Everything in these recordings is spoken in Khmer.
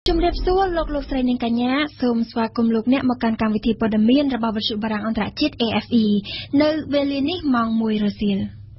ជំរាបសួរលោកស្រីនាងកញ្ញាសូមស្វាគមន៍លោកអ្នកមកកាន់កម្មវិធីព័ត៌មានរបស់វិទ្យុបារាំងអន្តរជាតិ RFI នៅវេលានេះម៉ោង 1 រសៀល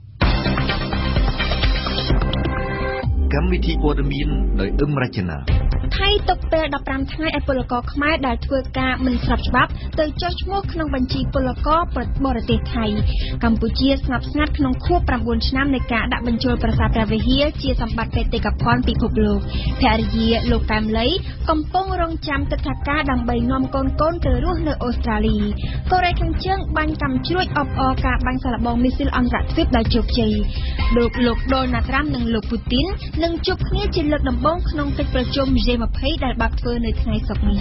កម្មវិធីព័ត៌មានដោយអឹមរចនាថៃទុកពេល15ថ្ងៃឲ្យពលករខ្មែរដែលធ្វើការមិនស្របច្បាប់ទៅចុះឈ្មោះក្នុងបញ្ជីពលករបរទេសថៃកម្ពុជាស្ងប់ស្ងាត់ក្នុងខួប9ឆ្នាំនៃការដាក់បញ្ចូលប្រាសាទព្រះវិហារជាសម្បត្តិបេតិកភណ្ឌពិភពលោកភរិយាលោកកែមលីកំពុងរងចាំទិដ្ឋាការដើម្បីនាំកូនទៅរស់នៅអូស្ត្រាលីកូរ៉េខាងជើងបាញ់កាំជ្រួចអបអរការបាញ់សាកល្បងមីស៊ីលអន្តរជាតិដោយជោគជ័យលោកដូណាល់ត្រាំនិងលោកពូទីននឹងជួបគ្នាជាលើកដំបូងក្នុងកិច្ចប្រជុំ G20 ដែលបាក់ធ្វើនៅថ្ងៃសុក្រនេះ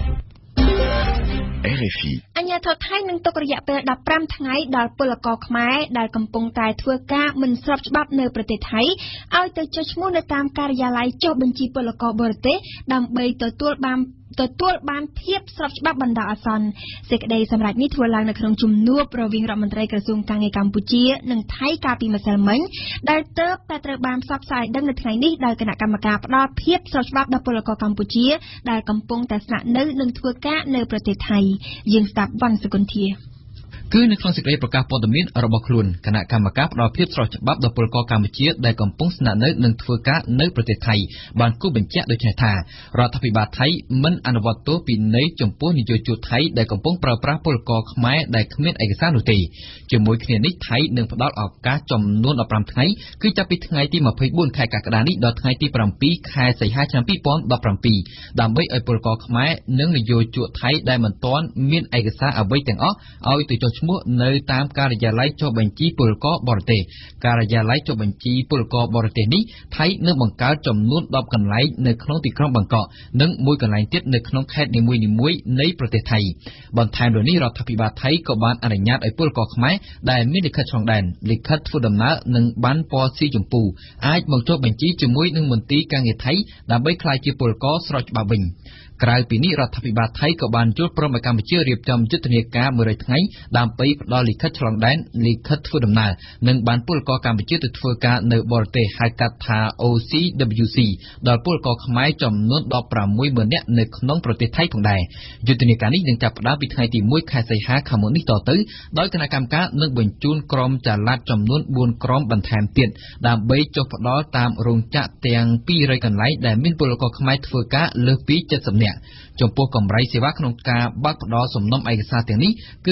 RFI អញ្ញាធិបតេយ្យថៃនឹងទុករយៈពេល15ថ្ងៃដល់ពលករខ្មែរដែលកំពុងតែធ្វើការមិនស្របច្បាប់នៅប្រទេសថៃឲ្យទៅចុះឈ្មោះនៅតាមការិយាល័យចុះបញ្ជីពលករបរទេសដើម្បីទទួលបានភាពស្របច្បាប់បណ្ដោះអាសន្នសេចក្តីសម្រេចនេះធ្វើឡើងនៅក្នុងជំនួបរវាងរដ្ឋមន្ត្រីក្រសួងការងារកម្ពុជានិងថៃកាលពីម្សិលមិញដែលទើបតែត្រូវបានផ្សព្វផ្សាយដឹងនៅថ្ងៃនេះដោយគណៈកម្មការផ្ដល់ភាពស្របច្បាប់ដល់ពលករកម្ពុជាដែលកំពុងតែស្នាក់នៅនិងធ្វើការនៅប្រទេសថៃយើងស្ដាប់វណ្ណសុគន្ធាគឺនៅក្នុងសេចក្តីប្រកាសព័ត៌មានរបស់ខ្លួនគណៈកម្មការផ្ដល់ភាពស្របច្បាប់ដល់ពលករកម្ពុជាដែលកំពុងស្នាក់នៅនិងធ្វើការនៅប្រទេសថៃបានគូបញ្ជាក់ដូចនេះថារដ្ឋាភិបាលថៃមិនអនុវត្តទោសពិន័យចំពោះនិយោជកថៃដែលកំពុងប្រើប្រាស់ពលករខ្មែរដែលគ្មានឯកសារនោះទេជាមួយគ្នានេះថៃនឹងផ្ដល់ឱកាសចំនួន15ថ្ងៃគឺចាប់ពីថ្ងៃទី24ខែកក្កដានេះដល់ថ្ងៃទី7ខែសីហាឆ្នាំ2017ដើម្បីឲ្យពលករខ្មែរនិងនិយោជកថៃដែលមិនទាន់មានឯកសារអ្វីទាំងអស់ឲ្យទៅចុះឈ្មោះនៅតាមការិយាល័យចុះបញ្ជីពលករបរទេសការិយាល័យចុះបញ្ជីពលករបរទេសនេះថៃនឹងបង្កើតចំនួន10កន្លែងនៅក្នុងទីក្រុងបាងកកនិងមួយកន្លែងទៀតនៅក្នុងខេត្តនីមួយៗនៃប្រទេសថៃបន្ថែមលើនេះរដ្ឋាភិបាលថៃក៏បានអនុញ្ញាតឲ្យពលករខ្មែរដែលមានលិខិតឆ្លងដែនលិខិតធ្វើដំណើរនិងប័ណ្ណពណ៌ស៊ីជម្ពូអាចមកចុះបញ្ជីជាមួយនឹងមន្ទីរការងារថៃដើម្បីក្លាយជាពលករស្របច្បាប់វិញក្រៅពីនេះរដ្ឋាភិបាលថៃក៏បានយល់ព្រមឲ្យកម្ពុជារៀបចំយុទ្ធនាការ100ថ្ងៃដើម្បីផ្ដល់លិខិតឆ្លងដែនលិខិតធ្វើដំណើរនិងបានពលករកម្ពុជាទៅធ្វើការនៅបរទេសហៅកាត់ថា OCWC ដល់ពលករខ្មែរចំនួន 16,000 នាក់នៅក្នុងប្រទេសថៃផងដែរយុទ្ធនាការនេះនឹងចាប់ផ្ដើមពីថ្ងៃទី1ខែសីហាខាងមុខនេះតទៅដោយគណៈកម្មការនឹងបញ្ជូនក្រុមចល័តចំនួន4ក្រុមបន្ថែមទៀតដើម្បីចុះផ្ដល់តាមរោងចក្រទាំង200កន្លែងដែលមានពលករខ្មែរធ្វើការលើសពី70នាក់ចំពោះកម្រៃសេវាក្នុងការបើកផ្ដល់សំណុំឯកសារទាំងនេះគឺ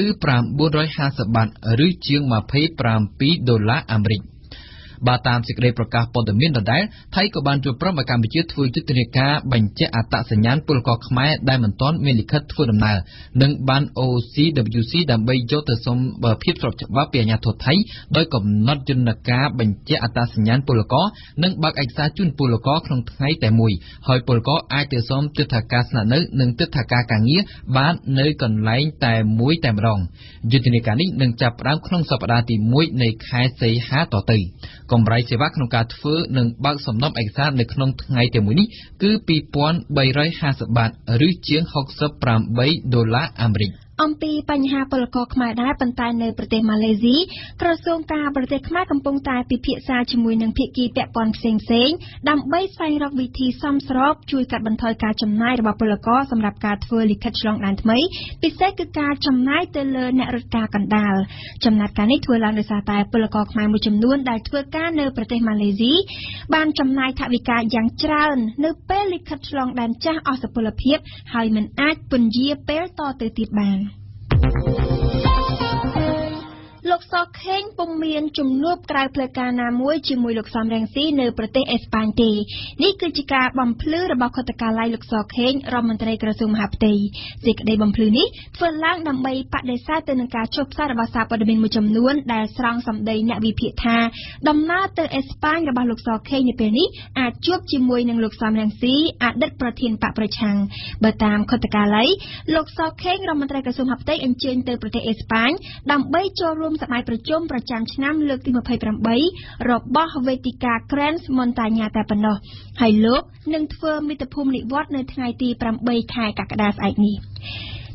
950បាតឬជាង$27អាមេរិកបើតាមសេចក្តីប្រកាសព័ត៌មានដដែលថៃក៏បានជួបព្រមឲ្យកម្ពុជាធ្វើយុទ្ធនាការបញ្ជាក់អត្តសញ្ញាណពលករខ្មែរដែលមិនទាន់មានលិខិតធ្វើដំណើរនិងបាន OCWC ដើម្បីយកទៅសុំភាពស្របច្បាប់ពីអាជ្ញាធរថៃដោយកំណត់យន្តការបញ្ជាក់អត្តសញ្ញាណពលករនិងបើកឯកសារជូនពលករក្នុងថ្ងៃតែមួយហើយពលករអាចទៅសុំទិដ្ឋាការស្នាក់នៅនិងទិដ្ឋាការការងារបាននៅកន្លែងតែមួយតែម្ដងយុទ្ធនាការនេះនឹងចាប់ផ្ដើមក្នុងសប្តាហ៍ទី1នៃខែសីហាតទៅកម្រៃសេវាក្នុងការធ្វើនិងបើកសំណុំឯកសារនៅក្នុងថ្ងៃតែមួយនេះគឺ$2,350ឬជាង$68អាមេរិកអំពីបញ្ហាពលករខ្មែរដែរប៉ុន្តែនៅប្រទេសម៉ាឡេស៊ីក្រសួងការបរទេសខ្មែរកំពុងតែពិភាក្សាជាមួយនឹងភាគីពាក់ព័ន្ធផ្សេងៗដើម្បីស្វែងរកវិធីសមស្របជួយកាត់បន្ថយការចំណាយរបស់ពលករសម្រាប់ការធ្វើលិខិតឆ្លងដែនថ្មីពិសេសគឺការចំណាយទៅលើអ្នករត់ការកណ្ដាលចំណាត់ការនេះធ្វើឡើងដោយសារតែពលករខ្មែរមួយចំនួនដែលធ្វើការនៅប្រទេសម៉ាឡេស៊ីបានចំណាយថវិកាយ៉ាងច្រើននៅពេលលិខិតឆ្លងដែនចាស់អស់សុពលភាពហើយមិនអាចពន្យាពេលតទៅទៀតបានលោកសខេងពុំមានជំនួបក្រៅផ្លូវការណាមួយជាមួយលោកសំរងស៊ីនៅប្រទេសអេស្ប៉ាញទេនេះគឺជាការបំភ្លឺរបស់ខុទ្ទកាល័យលោកសខេងរដ្ឋមន្ត្រីក្រសួងមហាផ្ទៃសេចក្តីបំភ្លឺនេះធ្វើឡើងដើម្បីបដិសេធទៅនឹងការចុះផ្សាយរបស់សារព័ត៌មានមួយចំនួនដែលស្រង់សម្ដីអ្នកវិភាគថាដំណើរទៅអេស្ប៉ាញរបស់លោកសខេងនៅពេលនេះអាចជួបជាមួយនឹងលោកសំរងស៊ីអតីតប្រធានបកប្រឆាំងបើតាមខុទ្ទកាល័យលោកសខេងរដ្ឋមន្ត្រីក្រសួងមហាផ្ទៃអញ្ជើញទៅប្រទេសអេស្ប៉ាញដើម្បីចូលរួមសម័យប្រជុំប្រចាំឆ្នាំលើកទី28របស់វេទិកា Grand Montagna តែប៉ុណ្ណោះហើយលោកនឹងធ្វើមិត្តភូមិនិវត្តន៍នៅថ្ងៃទី8ខែកក្កដាស្អែកនេះ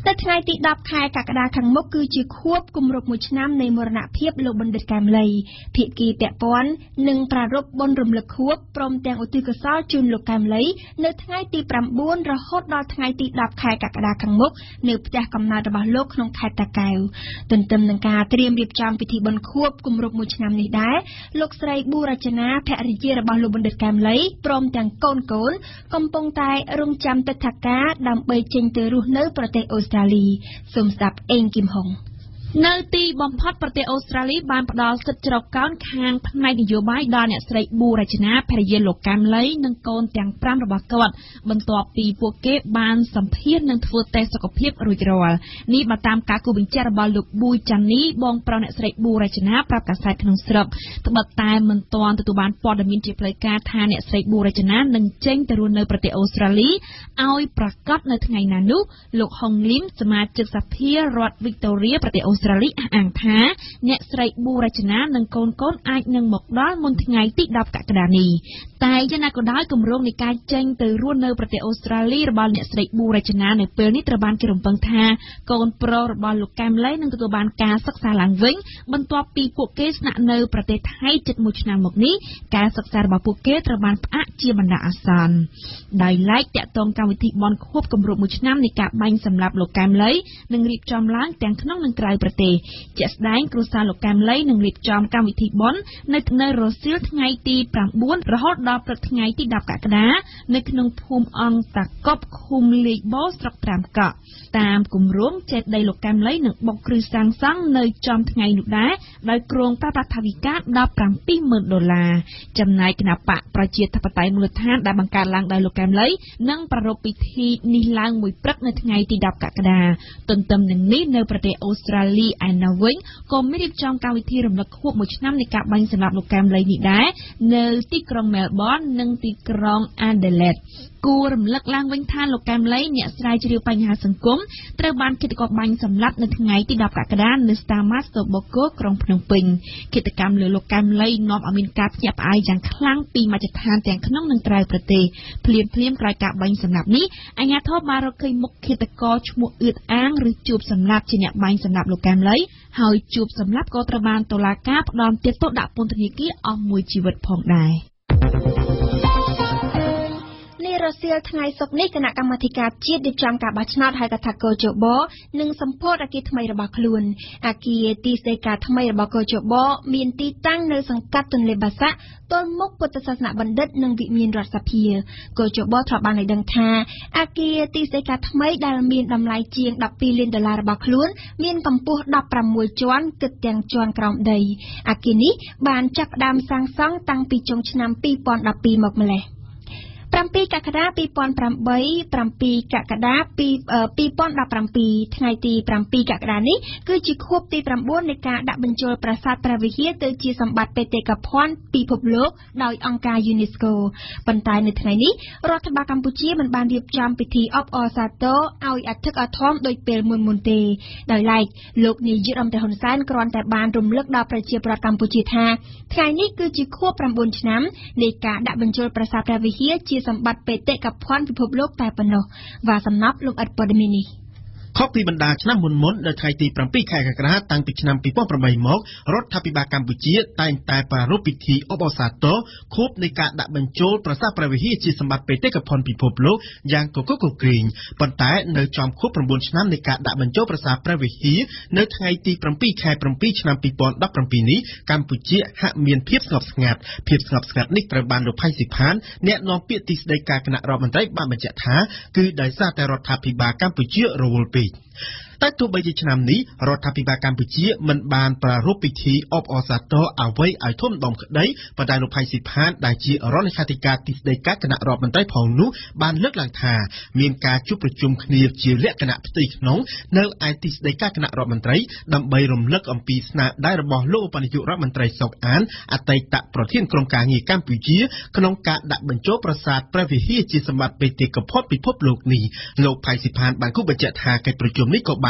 នៅថ្ងៃទី10ខែកក្កដាខាងមុខគឺជាខួបគម្រប់1ឆ្នាំនៃមរណភាពលោកបណ្ឌិតកែមលីភាគីពាក់ព័ន្ធនឹងប្រារព្ធបុណ្យរំលឹកខួបព្រមទាំងឧទ្ទិសកុសលជូនលោកកែមលីនៅថ្ងៃទី9រហូតដល់ថ្ងៃទី10ខែកក្កដាខាងមុខនៅផ្ទះកំណើតរបស់លោកក្នុងខេត្តតាកែវទន្ទឹមនឹងការត្រៀមរៀបចំពិធីបុណ្យខួបគម្រប់1ឆ្នាំនេះដែរលោកស្រីប៊ូរចនាភរិយារបស់លោកបណ្ឌិតកែមលីព្រមទាំងកូនកំពុងតែរងចាំទិដ្ឋាការដើម្បីចេញទៅរស់នៅប្រទេសអូស្ត្រាលីសូមស្ដាប់អេងគឹមហុងនៅទីបំផុតប្រទេសអូស្ត្រាលីបានផ្ដល់សិទ្ធិជ្រកកោនខាងផ្នែកនយោបាយដល់អ្នកស្រីប៊ូរចនាភរិយាលោកកែមលីនិងកូនទាំង5របស់គាត់បន្ទាប់ពីពួកគេបានសម្ភាសន៍និងធ្វើតេស្តសុខភាពរួចរាល់នេះបើតាមការគូបញ្ជាក់របស់លោកប៊ូចាន់នីបងប្រុសអ្នកស្រីប៊ូរចនាប្រាប់កាសែតក្នុងស្រុកត្បិតតែមិនទាន់ទទួលបានព័ត៌មានជាផ្លូវការថាអ្នកស្រីប៊ូរចនានឹងចេញទៅរស់នៅប្រទេសអូស្ត្រាលីឲ្យប្រកាសនៅថ្ងៃណានោះលោកហុងលីមសមាជិកសភារដ្ឋវីកតូរីប្រទេសអូស្ត្រាលីអះអាងថាអ្នកស្រីប៊ូរចនានិងកូនអាចនឹងមកដល់មុនថ្ងៃទី10កក្កដានេះតែយ៉ាងណាក៏ដោយគម្រោងនៃការចេញទៅរស់នៅប្រទេសអូស្ត្រាលីរបស់អ្នកស្រីប៊ូរចនានៅពេលនេះត្រូវបានគេរំពឹងថាកូនប្រុសរបស់លោកកែមលីនឹងទទួលបានការសិក្សាឡើងវិញបន្ទាប់ពីពួកគេស្នាក់នៅប្រទេសថៃជិត1ឆ្នាំមកនេះការសិក្សារបស់ពួកគេត្រូវបានផ្អាកជាបណ្ដោះអាសន្នដោយឡែកតាក់ទងកម្មវិធីបុណ្យខួបគម្រប់1ឆ្នាំនៃការបាញ់សម្លាប់លោកកែមលីនឹងរៀបចំឡើងទាំងក្នុងនិងក្រៅប្រទេសជាក់ស្ដែងគ្រួសារលោកកែមលីនឹងរៀបចំកម្មវិធីបុណ្យនៅរសៀលថ្ងៃទី9រហូតដល់ព្រឹកថ្ងៃទី10កក្កដានៅក្នុងភូមិអង្គតាកប់ឃុំលេខបោស្រុក5កក់តាមគម្រោងចេតិយលោកកែមលីនឹងបុកគ្រឹះសាងសង់នៅចំថ្ងៃនោះដែរដោយក្រុងប្រើប្រាស់ថវិកា$17,000ចំណែកគណៈបកប្រជាធិបតេយ្យមូលដ្ឋានដែលបង្កើតឡើងដោយលោកកែមលីនឹងប្រារព្ធពិធីនេះឡើងមួយព្រឹកនៅថ្ងៃទី10កក្កដាទន្ទឹមនឹងនេះនៅប្រទេសអូស្ត្រាលីឯណោះវិញក៏មានរៀបចំកម្មវិធីរំលឹកខួប1ឆ្នាំនៃការបាញ់សម្លាប់លោកកែមលីនេះដែរនៅទីក្រុងមែលប៊ននិងទីក្រុងអាដេលេដគួររំលឹកឡើងវិញថាលោកកែមលីអ្នកស្រាវជ្រាវបញ្ហាសង្គមត្រូវបានឃាតករបាញ់សម្លាប់នៅថ្ងៃទី10កក្កដានៅស្តាម៉ាស្តូបូកូក្រុងភ្នំពេញឃាតកម្មលើលោកកែមលីនាំឲ្យមានការភ្ញាក់ផ្អើលយ៉ាងខ្លាំងពីមជ្ឈដ្ឋានទាំងក្នុងនិងក្រៅប្រទេសភ្លាមក្រោយការបាញ់សម្លាប់នេះអាជ្ញាធរបានរកឃើញមុខឃាតករឈ្មោះអឿតអាងឬជួបសម្លាប់ជាអ្នកបាញ់សម្លាប់លោកកែមលីហើយជួបសម្លាប់ក៏ត្រូវបានតុលាការផ្តន្ទាទោសដាក់ពន្ធនាគារអស់មួយជីវិតផងដែររសៀលថ្ងៃសុក្រនេះគណៈកម្មាធិការជាតិរៀបចំការបោះឆ្នោតហៅកាត់ថាកោជបនិងសម្ពោធអគារថ្មីរបស់ខ្លួនអគារទីស្តីការថ្មីរបស់កោជបមានទីតាំងនៅសង្កាត់ទន្លេបាសាក់ទល់មុខពុទ្ធសាសនបណ្ឌិតនិងវិមានរដ្ឋសភាកោជបត្រូវបានឲ្យដឹងថាអគារទីស្តីការថ្មីដែលមានតម្លៃជាង$12 លានរបស់ខ្លួនមានកម្ពស់16ជាន់គិតទាំងជាន់ក្រោមដីអគារនេះបានចាប់ផ្ដើមសាងសង់តាំងពីចុងឆ្នាំ2012មកម្ល៉េះ7 កក្កដា2008 7 កក្កដា2017ថ្ងៃទី7កក្កដានេះគឺជាខួបទី9នៃការដាក់បញ្ចូលប្រាសាទព្រះវិហារទៅជាសម្បត្តិបេតិកភណ្ឌពិភពលោកដោយអង្គការ UNESCO ប៉ុន្តែនៅថ្ងៃនេះរដ្ឋបាលកម្ពុជាមិនបានរៀបចំពិធីអបអរសាទរឲ្យអធិកអធមដោយពេលមុនទេដោយឡែកលោកនាយករដ្ឋមន្ត្រីហ៊ុនសែនគ្រាន់តែបានរំលឹកដល់ប្រជាពលរដ្ឋកម្ពុជាថាថ្ងៃនេះគឺជាខួប9ឆ្នាំនៃការដាក់បញ្ចូលប្រាសាទព្រះវិហារជាសម្បត្តិបេតិកភណ្ឌពិភពលោកតែប៉ុណ្ណោះvàសំណប់លោកអ៊ិតព័ត៌មាននេះខុសពីបណ្ដាឆ្នាំមុននៅថ្ងៃទី7ខែកក្កដាតាំងពីឆ្នាំ2008មករដ្ឋាភិបាលកម្ពុជាតែងតែប្រារព្ធពិធីអបអរសាទរខួបនៃការដាក់បញ្ចូលប្រាសាទព្រះវិហារជាសម្បត្តិបេតិកភណ្ឌពិភពលោកយ៉ាងគគុកគគ្រេងប៉ុន្តែនៅចំខួប9ឆ្នាំនៃការដាក់បញ្ចូលប្រាសាទព្រះវិហារនៅថ្ងៃទី7ខែ7ឆ្នាំ2017នេះកម្ពុជាហាក់មានភាពស្ងប់ស្ងាត់នេះត្រូវបានលោកផៃស៊ីផានអ្នកនាំពាក្យទីស្តីការគណៈរដ្ឋមន្ត្រីបានបញ្ជាក់ថាគឺដោយសារតែរដ្ឋាភិបាលកម្ពុជារវល់ពេកតែទោះបីជាឆ្នាំនេះរដ្ឋាភិបាលកម្ពុជាមិនបានប្រារព្ធពិធីអបអរសាទរអ្វីឲ្យធំដុំក្តីប៉ុន្តែលោកផៃស៊ីផានដែលជារដ្ឋលេខាធិការទីស្តីការគណៈរដ្ឋមន្ត្រីផងនោះបានលើកឡើងថាមានការជួបប្រជុំគ្នាជាលក្ខណៈផ្ទៃក្នុងនៅឯទីស្តីការគណៈរដ្ឋមន្ត្រីដើម្បីរំលឹកអំពីស្នាដៃរបស់លោកឧបនាយករដ្ឋមន្ត្រីសុកអានអតីតប្រធានក្រុមការងារកម្ពុជាក្នុងការដាក់បញ្ចូលប្រាសាទព្រះវិហារជាសម្បត្តិបេតិកភណ្ឌពិភពលោកនេះលោកផៃស៊ីផានបានគូបញ្ជាក់ថាកិច្ចប្រជុំនេះក៏បាន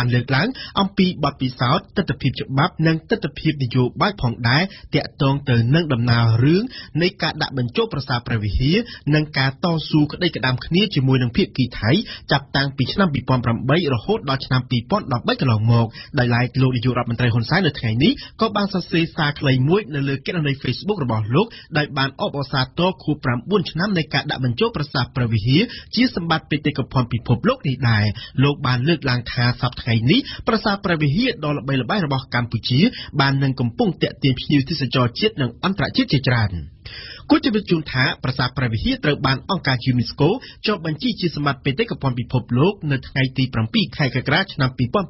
បានលើកឡើងអំពីបទពិសោធន៍ទស្សនវិជ្ជាច្បាប់និងទស្សនវិជ្ជានយោបាយផងដែរទាក់ទងទៅនឹងដំណើររឿងនៃការដាក់បញ្ចូលប្រាសាទព្រះវិហារនិងការតស៊ូក្តីក្តាមគ្នាជាមួយនឹងភាគីថៃចាប់តាំងពីឆ្នាំ2008រហូតដល់ឆ្នាំ2013កន្លងមកដោយឡែកលោកនាយករដ្ឋមន្ត្រីហ៊ុនសែននៅថ្ងៃនេះក៏បានសរសេរសារខ្លីមួយនៅលើគណនី Facebook របស់លោកដោយបានអបអរសាទរខួប9ឆ្នាំនៃការដាក់បញ្ចូលប្រាសាទព្រះវិហារជាសម្បត្តិបេតិកភណ្ឌពិភពលោកនេះដែរលោកបានលើកឡើងថាសប្តាហ៍ថ្ងៃនេះប្រាសាទព្រះវិហារដ៏ល្បីល្បាញរបស់កម្ពុជាបាននឹងកំពុងទាក់ទាញភ្ញៀវទេសចរជាតិនិងអន្តរជាតិជាច្រើនគូជវិជូនថាប្រាសាទព្រះវិហារត្រូវបានអង្គការ UNESCO ចុះបញ្ជីជាសម្បត្តិបេតិកភណ្ឌពិភពលោកនៅថ្ងៃទី7ខែកក្កដាឆ្នាំ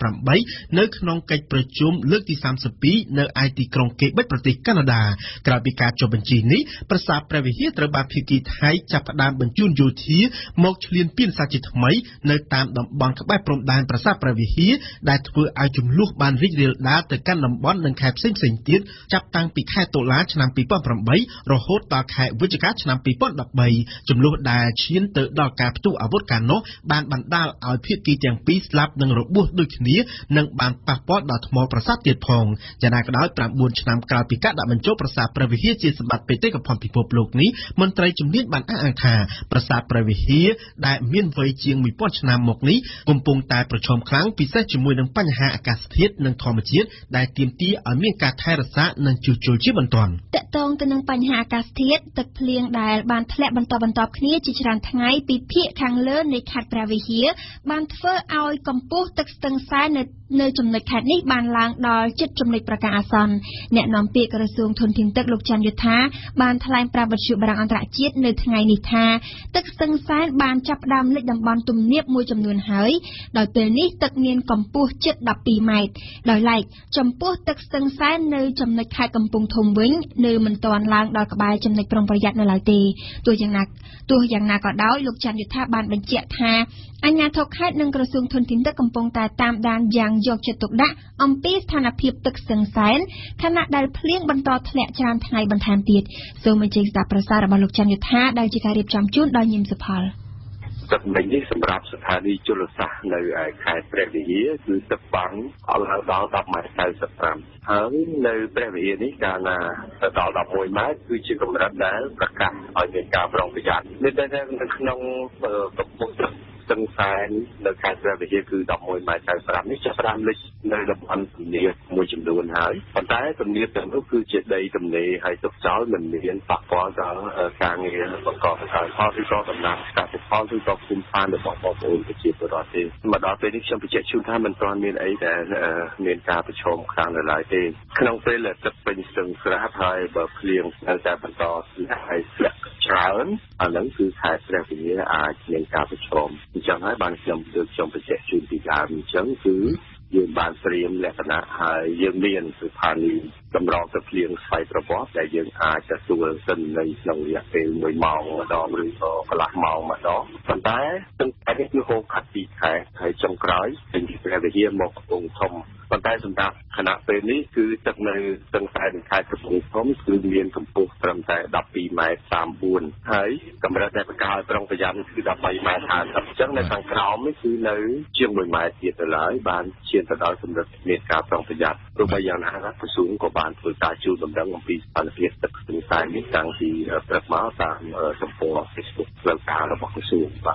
2008នៅក្នុងកិច្ចប្រជុំលើកទី32នៅឯទីក្រុងកេបិចប្រទេសកាណាដាក្រោយពីការចុះបញ្ជីនេះប្រាសាទព្រះវិហារត្រូវបានភាគីថៃចាប់ផ្ដើមបញ្ជូនយោធាមកឈ្លានពានសាជាថ្មីនៅតាមតំបន់ក្បែរព្រំដែនប្រាសាទព្រះវិហារដែលធ្វើឲ្យចំនួនបានរីករាលដាលទៅកាន់តំបន់និងខេត្តផ្សេងៗទៀតចាប់តាំងពីខែតុលាឆ្នាំ2008រហូតដល់ខែវិច្ឆិកាឆ្នាំ2013ចំនួនដែលឈានទៅដល់ការផ្ទុះអាវុធកាលនោះបានបណ្ដាលឲ្យភាគីទាំងពីរស្លាប់និងរបួសដូចគ្នានិងបានប៉ះពាល់ដល់ថ្មប្រាសាទទៀតផងយ៉ាងណាក៏ដោយ9ឆ្នាំក្រោយពីការដាក់បញ្ចូលប្រាសាទព្រះវិហារជាសម្បត្តិបេតិកភណ្ឌពិភពលោកនេះមន្ត្រីជំនាញបានអះអាងថាប្រាសាទព្រះវិហារដែលមានវ័យជាង1000ឆ្នាំមកនេះកំពុងតែប្រឈមខ្លាំងពិសេសជាមួយនឹងបញ្ហាអាកាសធាតុនិងធម្មជាតិដែលទាមទារឲ្យមានការថែរក្សានិងជួសជុលជាបន្ទាន់តកតងទៅនឹងបញ្ហាអាកាសធាតុទឹកភ្លៀងដែលបានធ្លាក់បន្តគ្នាជាច្រើនថ្ងៃពីភាគខាងលើនៃខេត្តព្រះវិហារបានធ្វើឲ្យកម្ពស់ទឹកស្ទឹងសែននៅចំណុចខេត្តនេះបានឡើងដល់ជិតចំណុចប្រកាសអាសន្នអ្នកនាំពាក្យក្រសួងធនធានទឹកលោកច័ន្ទយុធាបានថ្លែងប្រាប់វិទ្យុបារាំងអន្តរជាតិនៅថ្ងៃនេះថាទឹកស្ទឹងសែនបានចាប់ផ្ដើមលិចតំបន់ទំនាបមួយចំនួនហើយដោយពេលនេះទឹកមានកម្ពស់ជិត12ម៉ែត្រដោយឡែកចំពោះទឹកស្ទឹងសែននៅចំណុចខេត្តកំពង់ធំវិញនៅមិនទាន់ឡើងដល់ក្បែរចំណុចប្រុងប្រយ័ត្ននៅឡើយទេទោះយ៉ាងណាក៏ដោយលោកច័ន្ទយុធាបានបញ្ជាក់ថាអាជ្ញាធរខេត្តនិងក្រសួងធនធានទឹកកំពុងតែតាមដានយ៉ាងយកចិត្តទុកដាក់អំពីស្ថានភាពទឹកស្ទឹងសែនខណៈដែលភ្លៀងបន្តធ្លាក់ច្រើនថ្ងៃបន្ថែមទៀតសូមអញ្ជើញស្ដាប់ប្រសាសន៍របស់លោកច័ន្ទយុធាដែលជាការរៀបចំជូនដោយញឹមសុផលទឹកមិញនេះសម្រាប់ស្ថានីយជលសាស្ត្រនៅឯខេត្តព្រះវិហារគឺទឹកបាំងឡើងដល់10ម៉ែត្រ95ហើយនៅព្រះវិហារនេះកាលណាទៅដល់11ម៉ែត្រគឺជាកម្រិតដែលប្រកាសឲ្យមានការប្រុងប្រយ័ត្ននេះតែនៅក្នុងកម្ពស់ទឹកស្ទឹងសែននៅខេត្តព្រះវិហារគឺ11ម៉ែត្រ95នេះចាប់ផ្ដើមលិចនៅតំបន់ទំនាបមួយចំនួនហើយប៉ុន្តែទំនាបទាំងនោះគឺជាដីទំនេរហើយទុកចោលមិនមានប៉ះពាល់ដល់ការងារបង្កបង្កើនផលឬក៏ដំណាំកសិផលឬក៏ភូមិឋានរបស់បងប្អូនប្រជាពលរដ្ឋទេមកដល់ពេលនេះខ្ញុំបញ្ជាក់ជូនថាមិនទាន់មានអីដែលមានការប្រឈមខ្លាំងនៅឡើយទេក្នុងពេលទឹកពេញស្ទឹងស្រាប់ហើយបើភ្លៀងនៅតែបន្តស្លាក់ហើយស្លាក់ច្រើនអានឹងគឺខេត្តព្រះវិហារអាចមានការប្រឈមអញ្ចឹងហើយបានខ្ញុំបញ្ជាក់ជូនពីដើមអញ្ចឹងគឺយើងបានត្រៀមលក្ខណៈហើយយើងមានស្ថានីយ៍តម្រងទឹកភ្លៀងស្វ័យប្រវត្តិដែលយើងអាចទទួលសិននៅក្នុងរយៈពេល1ម៉ោងម្ដងឬក៏កន្លះម៉ោងម្ដងប៉ុន្តែទឹកតែនេះគឺហូរខាត់ពីខេត្តហើយចុងក្រោយពេញពីព្រះវិហារមកកំពង់ធំប៉ុន្តែសម្រាប់ខណៈពេលនេះគឺទឹកនៅស្ទឹងសែនខេត្តកំពង់ធំគឺមានកម្ពស់ត្រឹមតែ12ម៉ែត្រ34ហើយកម្រិតដែលបង្កើតប្រុងប្រយ័ត្នគឺ13ម៉ែត្រ50អញ្ចឹងនៅខាងក្រោមនេះគឺនៅជាង1ម៉ែត្រទៀតទៅឡើយបានឈានទៅដល់កម្រិតមានការប្រុងប្រយ័ត្នទោះបីយ៉ាងណាក្រសួងក៏បានធ្វើការជួលដំណឹងអំពីស្ថានភាពទឹកស្ទឹងសែននេះតាំងពីព្រឹកមកតាមទំព័រ Facebook ផ្លូវការរបស់ក្រសួងបាទ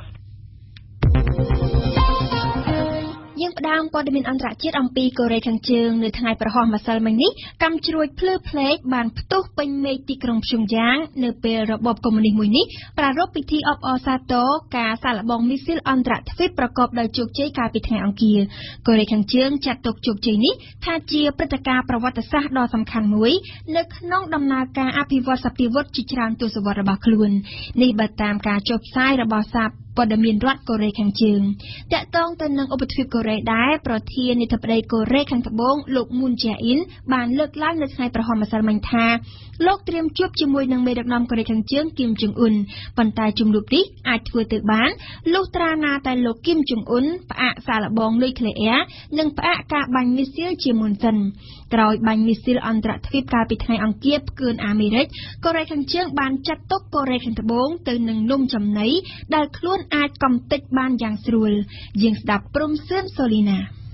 យើងផ្ដើមព័ត៌មានអន្តរជាតិអំពីកូរ៉េខាងជើងនៅថ្ងៃប្រហោះម្សិលមិញនេះកម្មជ្រួចភ្លឺផ្លេកបានផ្ទុះពេញមេឃទីក្រុងព្យុងយ៉ាងនៅពេលរបបកុម្មុយនីសមួយនេះប្រារព្ធពិធីអបអរសាទរការសាកល្បងមីស៊ីលអន្តរទ្វីបប្រកបដោយជោគជ័យកាលពីថ្ងៃអង្គារកូរ៉េខាងជើងចាត់ទុកជោគជ័យនេះថាជាព្រឹត្តិការណ៍ប្រវត្តិសាស្ត្រដ៏សំខាន់មួយនៅក្នុងដំណើរការអភិវឌ្ឍសព្វវុធជាច្រើនទសវត្សរ៍របស់ខ្លួននេះបើតាមការចុះផ្សាយរបស់សារព័ត៌មានរដ្ឋកូរ៉េខាងជើងតាក់ទងទៅនឹងឧបទ្វីបកូរ៉េដែរប្រធានាធិបតីកូរ៉េខាងត្បូងលោកមូនជាអ៊ីនបានលើកឡើងនៅថ្ងៃប្រហោះម្សិលមិញថាលោកត្រៀមជួបជាមួយនឹងមេដឹកនាំកូរ៉េខាងជើងគីមចុងអ៊ុនប៉ុន្តែជំនួបនេះអាចធ្វើទៅបានលុះត្រាណាតែលោកគីមចុងអ៊ុនផ្អាកសាកល្បងលុយក្លេអ៊ែរនិងផ្អាកការបាញ់មីស៊ីលជាមុនសិនក្រោយបាញ់មីស៊ីលអន្តរទ្វីបកាលពីថ្ងៃអង្គារផ្គឿនអាមេរិកកូរ៉េខាងជើងបានចាត់ទុកកូរ៉េខាងត្បូងទៅនឹងនំចំណីដែលខ្លួនអាចកំទេចបានយ៉ាងស្រួលយើងស្ដាប់ព្រំសឿនសូលីណា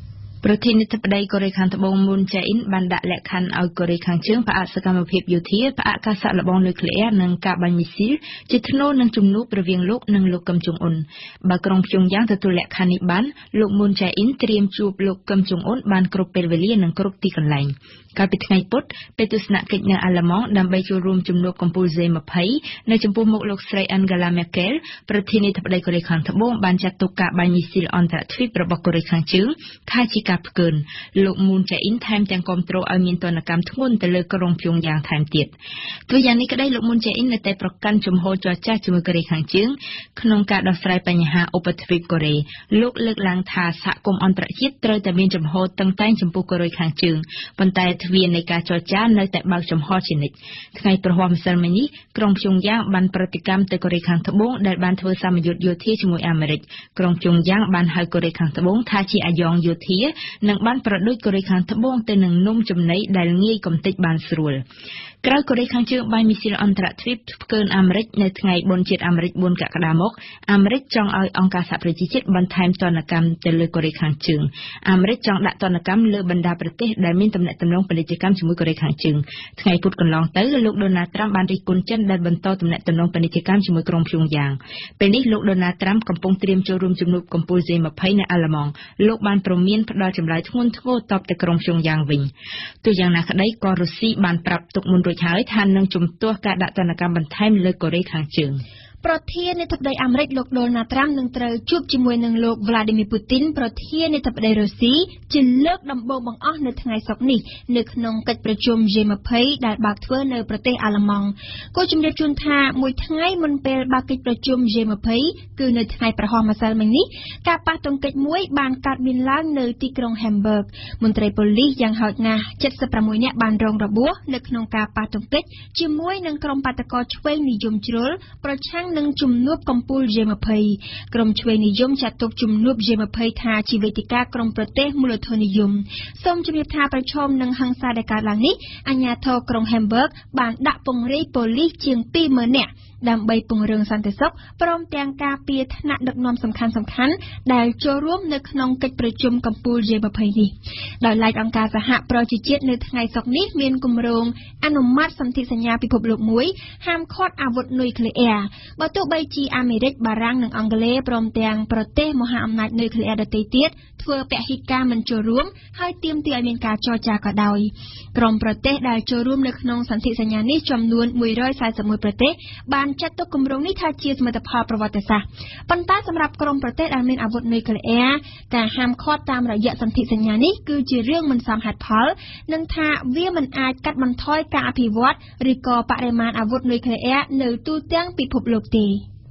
ប្រធានាធិបតីកូរ៉េខាងត្បូងមុនចៃអ៊ីនបានដាក់លក្ខខណ្ឌឲ្យកូរ៉េខាងជើងផ្អាកសកម្មភាពយោធាផ្អាកការសាកល្បងនុយក្លេអ៊ែរនិងការបាញ់មីស៊ីលជាថ្នូរនឹងជំនួបរវាងលោកនិងលោកកឹមចុងអ៊ុនបើក្រុងព្យុងយ៉ាងទទួលលក្ខខណ្ឌនេះបានលោកមុនចៃអ៊ីនត្រៀមជួបលោកកឹមចុងអ៊ុនបានគ្រប់ពេលវេលានិងគ្រប់ទីកន្លែងកាលពីថ្ងៃពុធពេលទស្សនកិច្ចនៅអាល្លឺម៉ង់ដើម្បីចូលរួមជំនួបកំពូល G20 នៅចំពោះមុខលោកស្រី Angela Merkel ប្រធានាធិបតីកូរ៉េខាងត្បូងបានចាត់ទុកការបាញ់មីស៊ីលអន្តរជាតិរបស់កូរ៉េខាងជើងថាជាការផ្កើនលោកមូនចៃអ៊ីនថែមទាំងគាំទ្រឲ្យមានទណ្ឌកម្មធ្ងន់ទៅលើក្រុងព្យុងយ៉ាងថែមទៀតទោះយ៉ាងនេះក្តីលោកមូនចៃអ៊ីននៅតែប្រកាន់ជំហរចរចាជាមួយកូរ៉េខាងជើងក្នុងការដោះស្រាយបញ្ហាឧបទ្វីបកូរ៉េលោកលើកឡើងថាសហគមន៍អន្តរជាតិត្រូវតែមានជំហរតឹងតែងចំពោះកូរ៉េខាងជើងប៉ុន្តែទ្វារនៃការចរចានៅតែបើកចំហជានិច្ចថ្ងៃប្រហ័សម្សិលមិញនេះក្រុងព្យុងយ៉ាងបានប្រតិកម្មទៅកូរ៉េខាងត្បូងដែលបានធ្វើសម្ពយុទ្ធយោធាជាមួយអាមេរិកក្រុងព្យុងយ៉ាងបានហៅកូរ៉េខាងត្បូងថាជាអាយ៉ងយោធានិងបានប្រដូចកូរ៉េខាងត្បូងទៅនឹងនំចំណីដែលងាយកំទេចបានស្រួលក្រៅកូរ៉េខាងជើងបាញ់មីស៊ីលអន្តរជាតិផ្កើនអាមេរិកនៅថ្ងៃបុណ្យជាតិអាមេរិក4កក្កដាមកអាមេរិកចង់ឲ្យអង្គការសហប្រជាជាតិបន្ថែមទណ្ឌកម្មទៅលើកូរ៉េខាងជើងអាមេរិកចង់ដាក់ទណ្ឌកម្មលើបណ្ដាប្រទេសដែលមានទំនាក់ទំនងពាណិជ្ជកម្មជាមួយកូរ៉េខាងជើងថ្ងៃពុធកន្លងទៅលោកដូណាល់ត្រាំបានរិះគន់ចិនដែលបន្តទំនាក់ទំនងពាណិជ្ជកម្មជាមួយក្រុងព្យុងយ៉ាងពេលនេះលោកដូណាល់ត្រាំកំពុងត្រៀមចូលរួមជំនួបកំពូល G20 នៅអាល្លឺម៉ង់លោកបានព្រមានផ្ដល់ចម្លើយធ្ងន់ធ្ងរតបទៅក្រុងព្យុងយ៉ាងវិញទោះយ៉ាងណាក្តីក៏រុស្ស៊ីបានប្រាប់ទុកមុនរួចហើយថានឹងជំទាស់ការដាក់ទណ្ឌកម្មបន្ថែមលើកូរ៉េខាងជើងប្រធានាធិបតីអាមេរិកលោកដូណាល់ត្រាំនឹងត្រូវជួបជាមួយនឹងលោកវ្លាឌីមៀរពូទីនប្រធានាធិបតីរុស្ស៊ីជាលើកដំបូងបង្អស់នៅថ្ងៃសុក្រនេះនៅក្នុងកិច្ចប្រជុំ G20 ដែលបើកធ្វើនៅប្រទេសអាល្លឺម៉ង់គូជំរាបជូនថាមួយថ្ងៃមុនពេលបើកកិច្ចប្រជុំ G20 គឺនៅថ្ងៃប្រហ័សម្សិលមិញនេះការប៉ះទង្គិចមួយបានកើតមានឡើងនៅទីក្រុង Hamburg មន្ត្រីប៉ូលីសយ៉ាងហោចណាស់76នាក់បានរងរបួសនៅក្នុងការប៉ះទង្គិចជាមួយនឹងក្រុមបាតកោឆ្វេងនិយមជ្រុលប្រឆាំងនឹងជំនួបកំពូល G20 ក្រុមឆ្វេងនិយមចាត់ទុកជំនួប G20 ថាជាវេទិកាក្រុមប្រទេសមូលធននិយមសូមជម្រាបថាប្រឈមនឹងហិង្សាដែលកើតឡើងនេះអាជ្ញាធរក្រុង Hamburg បានដាក់ពង្រាយប៉ូលីសជាង 20,000 នាក់ដើម្បីពង្រឹងសន្តិសុខព្រមទាំងការពារថ្នាក់ដឹកនាំសំខាន់ៗដែលចូលរួមនៅក្នុងកិច្ចប្រជុំកំពូល G20 នេះដោយឡែកអង្គការសហប្រជាជាតិនៅថ្ងៃសុក្រនេះមានគម្រោងអនុម័តសន្ធិសញ្ញាពិភពលោកមួយហាមឃាត់អាវុធនុយក្លេអ៊ែរបើទោះបីជាអាមេរិកបារាំងនិងអង់គ្លេសព្រមទាំងប្រទេសមហាអំណាចនុយក្លេអ៊ែរដទៃទៀតធ្វើពហិការមិនចូលរួមហើយទាមទារឲ្យមានការចរចាក៏ដោយក្រុមប្រទេសដែលចូលរួមនៅក្នុងសន្ធិសញ្ញានេះចំនួន141ប្រទេសបានចាត់ទុកគម្រោងនេះថាជាសមិទ្ធផលប្រវត្តិសាស្ត្រប៉ុន្តែសម្រាប់ក្រុមប្រទេសដែលមានអាវុធនុយក្លេអ៊ែរការហាមឃាត់តាមរយៈសន្ធិសញ្ញានេះគឺជារឿងមិនសមហេតុផលនិងថាវាមិនអាចកាត់បន្ថយការអភិវឌ្ឍឬក៏បរិមាណអាវុធនុយក្លេអ៊ែរនៅទូទាំងពិភពលោកទេ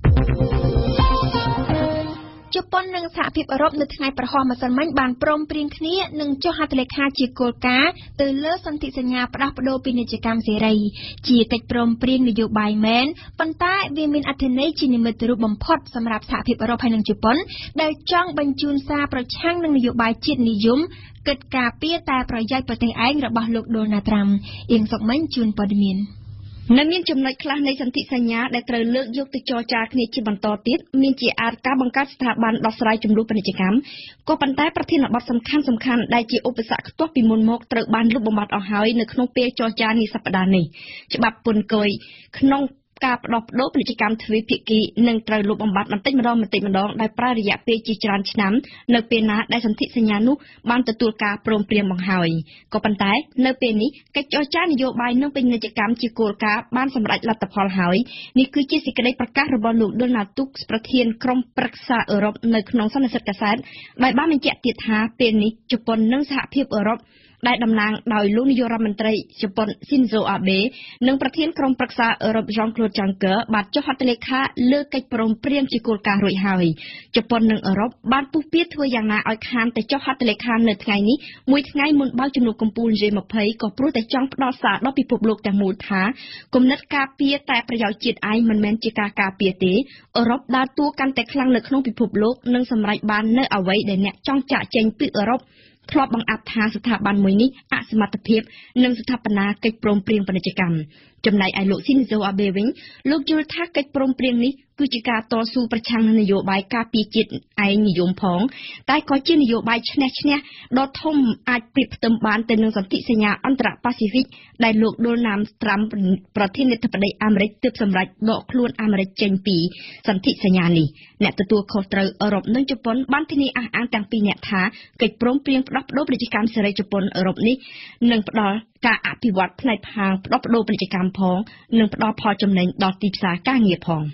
ជប៉ុននិងសហភាពអឺរ៉ុបនៅថ្ងៃប្រហ័សម្សិលមិញបានព្រមព្រៀងគ្នានឹងចុះហត្ថលេខាជាគោលការណ៍ទៅលើសន្ធិសញ្ញាផ្ដាស់ប្ដូរពាណិជ្ជកម្មសេរីជាកិច្ចព្រមព្រៀងនយោបាយមែនប៉ុន្តែវាមានអត្ថន័យជានិមិត្តរូបបំផុតសម្រាប់សហភាពអឺរ៉ុបហើយនិងជប៉ុនដែលចង់បញ្ជូនសារប្រឆាំងនឹងនយោបាយជាតិនិយមគិតការពារតែប្រយោជន៍ប្រទេសឯងរបស់លោកដូណាល់ត្រាំអៀងសុកមិញជួនព័ត៌មាននៅមានចំណុចខ្លះនៃសន្ធិសញ្ញាដែលត្រូវលើកយកទៅចរចាគ្នាជាបន្តទៀតមានជាអាចការបង្កើតស្ថាប័នដោះស្រាយចំនួនពាណិជ្ជកម្មក៏ប៉ុន្តែប្រធានបទសំខាន់ៗដែលជាឧបសគ្គខ្ទាស់ពីមុនមកត្រូវបានលុបបំបាត់អស់ហើយនៅក្នុងពេលចរចានាសប្តាហ៍នេះច្បាប់ពន្ធគយក្នុងការផ្ដោះប្ដូរពាណិជ្ជកម្មទ្វេភាគីនឹងត្រូវលុបបំបាត់បន្តិចម្ដងដោយប្រើរយៈពេលជាច្រើនឆ្នាំនៅពេលណាដែលសន្ធិសញ្ញានោះបានទទួលការព្រមព្រៀងបង្ហើយក៏ប៉ុន្តែនៅពេលនេះកិច្ចចរចានយោបាយនិងពាណិជ្ជកម្មជាគោលការណ៍បានសម្រេចលទ្ធផលហើយនេះគឺជាសេចក្តីប្រកាសរបស់លោកដូណាល់ទូកប្រធានក្រុមប្រឹក្សាអឺរ៉ុបនៅក្នុងសន្និសីទកាសែតដែលបានបញ្ជាក់ទៀតថាពេលនេះជប៉ុននិងសហភាពអឺរ៉ុបដែលតំណាងដោយលោកនាយករដ្ឋមន្ត្រីជប៉ុនស៊ីនហ្សូអាបេនិងប្រធានក្រុមប្រឹក្សាអឺរ៉ុបយ៉ងក្លូតចាំងកើបានចុះហត្ថលេខាលើកិច្ចព្រមព្រៀងជាគោលការណ៍រួចហើយជប៉ុននិងអឺរ៉ុបបានពុះពៀធ្វើយ៉ាងណាឲ្យខានទៅចុះហត្ថលេខានៅថ្ងៃនេះមួយថ្ងៃមុនបើកជំនួបកំពូល G20 ក៏ព្រោះតែចង់ផ្ដល់សារដល់ពិភពលោកទាំងមូលថាគំនិតការពារតែប្រយោជន៍ជាតិឯងមិនមែនជាការការពារទេអឺរ៉ុបដើរតួកាន់តែខ្លាំងនៅក្នុងពិភពលោកនិងសម្រេចបាននៅអ្វីដែលអ្នកចង់ចាក់ចែងពីអឺរ៉ុបធ្លាប់បង្អាប់ថាស្ថាប័នមួយនេះអសមត្ថភាពនិងស្ថាបនាកិច្ចព្រមព្រៀងពាណិជ្ជកម្មចំណែកឯលោកស៊ីនសូអាបេវិញលោកយល់ថាកិច្ចព្រមព្រៀងនេះគឺជាការតស៊ូប្រឆាំងនឹងនយោបាយការពារជាតិឯងនិយមផងតែក៏ជានយោបាយឈ្នះឈ្នះដ៏ធំអាចប្រៀបផ្ទឹមបានទៅនឹងសន្ធិសញ្ញាអន្តរប៉ាស៊ីហ្វិកដែលលោកដូណាល់ ត្រាំប្រធានាធិបតីអាមេរិកទើបសម្រេចដកខ្លួនអាមេរិកចេញពីសន្ធិសញ្ញានេះអ្នកទទួលខុសត្រូវអឺរ៉ុបនិងជប៉ុនបានធានាអះអាងទាំងពីរអ្នកថាកិច្ចព្រមព្រៀងផ្ដោះប្ដូរពាណិជ្ជកម្មសេរីជប៉ុនអឺរ៉ុបនេះនឹងផ្ដល់ការអភិវឌ្ឍផ្នែកខាងផ្ដោះប្ដូរពាណិជ្ជកម្មផងនិងផ្ដល់ផលចំណេញដល់ទីផ្សារការងារផង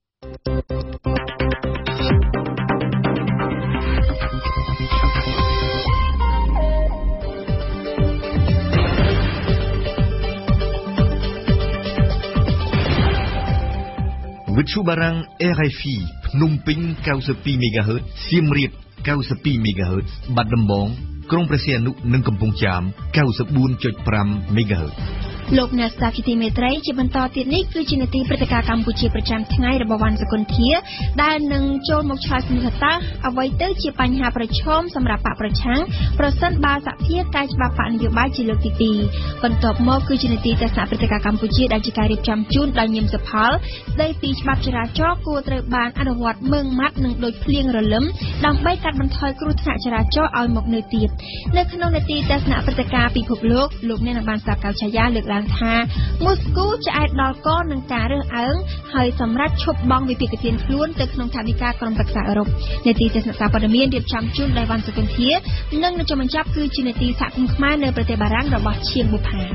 វិទ្យុបារាំង RFI ភ្នំពេញ 92 MHz សៀមរាប 92 MHz បាត់ដំបងក្រុងព្រះសីហនុនិងកំពង់ចាម 94.5 MHz លោកអ្នកស្ដាប់ជាទីមេត្រីជាបន្តទៀតនេះគឺជានាទីព្រឹត្តិការណ៍កម្ពុជាប្រចាំថ្ងៃរបស់វ៉ាន់សកុនធាដែលនឹងចូលមកឆ្លើយសំណួរថាអ្វីទៅជាបញ្ហាប្រឈមសម្រាប់បកប្រឆាំងប្រសិនបើសហភាពកែច្បាប់បកនយោបាយជាលើកទី2បន្ទាប់មកគឺជានាទីទស្សនៈព្រឹត្តិការណ៍កម្ពុជាដែលជាការរៀបចំជូនដោយញឹមសុផលស្ដីពីច្បាប់ចរាចរណ៍គួរត្រូវបានអនុវត្តម៉ឺងម៉ាត់និងដូចភ្លៀងរលឹមដើម្បីកាត់បន្ថយគ្រោះថ្នាក់ចរាចរណ៍ឲ្យមកនៅទៀតនៅក្នុងនាទីទស្សនៈព្រឹត្តិការណ៍ពិភពលោកអ្នកនឹងបានស្ដាប់កៅឆាយាលើកឡើងថាមូស្គូឆ្អែតដល់កនឹងការរើសអើងហើយសម្រាប់ឈប់បង់វិភាគទានខ្លួនទៅក្នុងថវិកាក្រុមប្រឹក្សាអឺរ៉ុបនាទីទស្សនៈព័ត៌មានរៀបចំជូនដោយវ៉ាន់សុគន្ធានិងនឹងបញ្ចប់គឺជានាទីសហគមន៍ខ្មែរនៅប្រទេសបារាំងរបស់ឈៀងបុប្ផា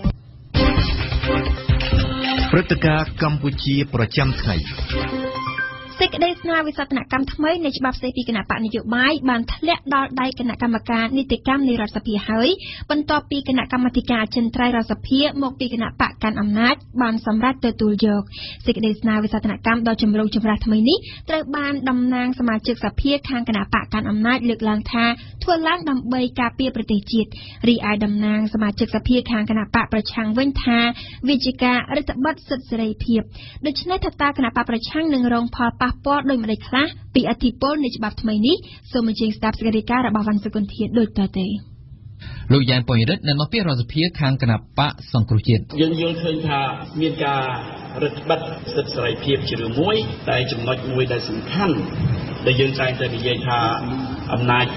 ព្រឹត្តិការណ៍កម្ពុជាប្រចាំថ្ងៃសេចក្តីស្នើវិសោធនកម្មថ្មីនៃច្បាប់ស្តីពីគណៈបកនយោបាយបានធ្លាក់ដល់ដៃគណៈកម្មការនីតិកម្មនៃរដ្ឋសភាហើយបន្ទាប់ពីគណៈកម្មាធិការអចិន្ត្រៃយ៍រដ្ឋសភាមកពីគណៈបកកាន់អំណាចបានសម្រេចទទួលយកសេចក្តីស្នើវិសោធនកម្មដ៏ចម្រូងចម្រាសថ្មីនេះត្រូវបានតំណាងសមាជិកសភាខាងគណៈបកកាន់អំណាចលើកឡើងថាធ្វើឡើងដើម្បីការពារប្រទេសជាតិរីឯតំណាងសមាជិកសភាខាងគណៈបកប្រឆាំងវិញថាវាជាការរឹតបន្តឹងសិទ្ធិសេរីភាពដូច្នេះថាតើគណៈបកប្រឆាំងនឹងរងផលប៉ះពាល់ដោយម្ដេចខ្លះពីអធិពលនៃច្បាប់ថ្មីនេះសូមអញ្ជើញស្ដាប់សេចក្តីរាយការណ៍របស់វ៉ាន់សុគន្ធាដូចតទៅលោកយ៉ែនប៉ុញរិទ្ធនៅពីរដ្ឋសភាខាងគណៈបកសង្គ្រោះជាតិយើងយល់ឃើញថាមានការរឹតបន្តឹងសិទ្ធិសេរីភាពជារឿងមួយតែចំណុចមួយដែលសំខាន់ដែលយើងតែងតែនិយាយថាអំណាច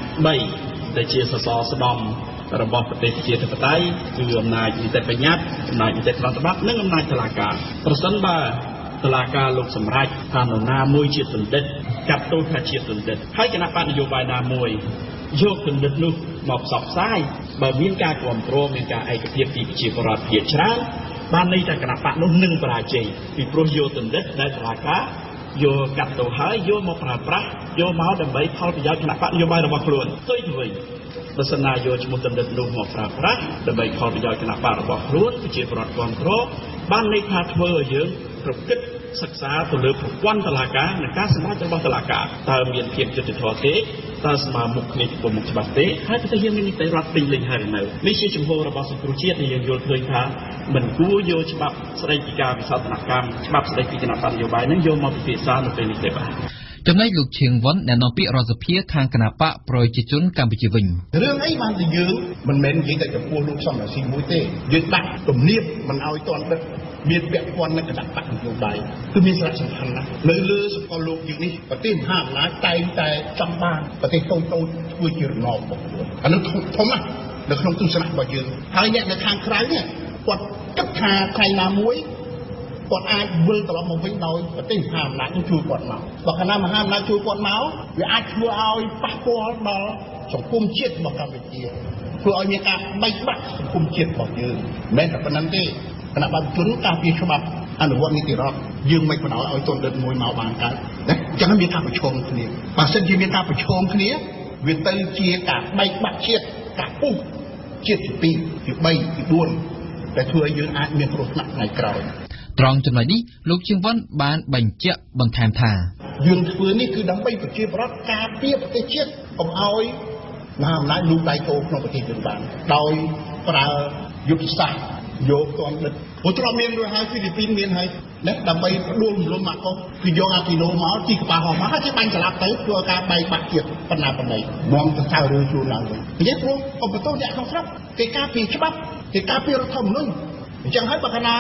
3ដែលជាសសរស្តម្ភរបស់ប្រទេសជាធិបតេយ្យគឺអំណាចនីតិបញ្ញត្តិអំណាចនីតិប្រតិបត្តិនិងអំណាចតុលាការប្រសិនបើតុលាការលោកសម្រេចថានរណាមួយជាបណ្ឌិតកាត់ទោសថាជាបណ្ឌិតហើយគណៈបកនយោបាយណាមួយយកបណ្ឌិតនោះមកផ្សព្វផ្សាយបើមានការគ្រប់គ្រងមានការឯកភាពពីប្រជាពលរដ្ឋភាគច្រើនបានន័យថាគណៈបកនោះនឹងបរាជ័យពីព្រោះយកបណ្ឌិតដែលតុលាការយកកាត់ទោសហើយយកមកប្រើប្រាស់យកមកដើម្បីផលប្រយោជន៍គណៈបកនយោបាយរបស់ខ្លួនផ្ទុយទៅវិញបើសិនណាយកឈ្មោះបណ្ឌិតនោះមកប្រើប្រាស់ដើម្បីផលប្រយោជន៍គណៈបករបស់ខ្លួនប្រជាពលរដ្ឋគ្រប់គ្រងបានន័យថាធ្វើឲ្យយើងប្រគិតសិក្សាទៅលើប្រព័ន្ធតុលាការនិងការសម្រេចរបស់តុលាការតើមានភាពយុត្តិធម៌ទេតើស្មើមុខគ្នាចំពោះមុខច្បាប់ទេហើយប្រទេសយើងមាននីតិរដ្ឋពេញលេញហើយនៅនេះជាជំហររបស់សង្គ្រោះជាតិដែលយើងយល់ឃើញថាមិនគួរយកច្បាប់ស្តីពីការវិសោធនកម្មច្បាប់ស្តីពីគណៈបកនយោបាយនឹងយកមកពិភាក្សានៅពេលនេះទេបាទចំណែកលោកឈៀងវ៉ុនអ្នកនាំពាក្យរដ្ឋសភាខាងគណៈបកប្រជាជនកម្ពុជាវិញរឿងអីបានតែយើងមិនមែននិយាយតែចំពោះលោកសំរាសីមួយទេយើងដាក់ទំនៀមមិនឲ្យតន់ដឹកមានពាក់ព័ន្ធនឹងគណៈបកនយោបាយគឺមានសារៈសំខាន់ណាស់នៅលើសកលលោកយើងនេះប្រទេសមហាអំណាចតែងតែចង់បានប្រទេសតូចធ្វើជារណបរបស់ខ្លួនអានោះធំណាស់នៅក្នុងទស្សនៈរបស់យើងហើយអ្នកនៅខាងក្រៅនេះគាត់គិតថាថ្ងៃណាមួយគាត់អាចវិលត្រឡប់មកវិញដោយប្រទេសមហាអំណាចជួយគាត់មកបើកាលណាមហាអំណាចជួយគាត់មកវាអាចធ្វើឲ្យប៉ះពាល់ដល់សង្គមជាតិរបស់កម្ពុជាធ្វើឲ្យមានការបែកបាក់សង្គមជាតិរបស់យើងមិនមែនតែប៉ុណ្្នឹងទេគណៈបព្វជិជនការពារច្បាប់អនុវត្តនីតិរដ្ឋយើងមិនបណ្ដោយឲ្យទណ្ឌិតមួយមកបានកើតណាអញ្ចឹងមានការប្រឈមគ្នាបើសិនជាមានការប្រឈមគ្នាវាទៅជាការបែកបាក់ជាតិការពុះជាតិទី2ទី3ទី4ដែលធ្វើឲ្យយើងអាចមានគ្រោះថ្នាក់ថ្ងៃក្រោយត្រង់ចំណុចនេះលោកជៀងវ៉ុនបានបញ្ជាក់បន្ថែមថាយើងធ្វើនេះគឺដើម្បីប្រជាប្រដ្ឋការពារប្រទេសជាតិកុំឲ្យមហាអំណាចលូកដៃគោក្នុងប្រទេសយើងបានដោយប្រើយុទ្ធសាស្ត្រយកទណ្ឌិតព្រោះទ្រាំមានរួចហើយហ្វីលីពីនមានហើយណាដើម្បីផ្ដួលរំលំមកកុសគឺយកអាគីណូមកទីក្បាលហោះមកហើយគេបាញ់ស្លាប់ទៅធ្វើការបែកបាក់ជាតិប៉ុណ្ណាប៉ុណ្ណីមកទៅចៅរឿងខ្លួនឡើងវិញនិយាយព្រោះឧបទោសអ្នកក្នុងស្រុកគេការពារច្បាប់គេការពាររដ្ឋធម្មនុញ្ញអញ្ចឹងហើយបើកាលណា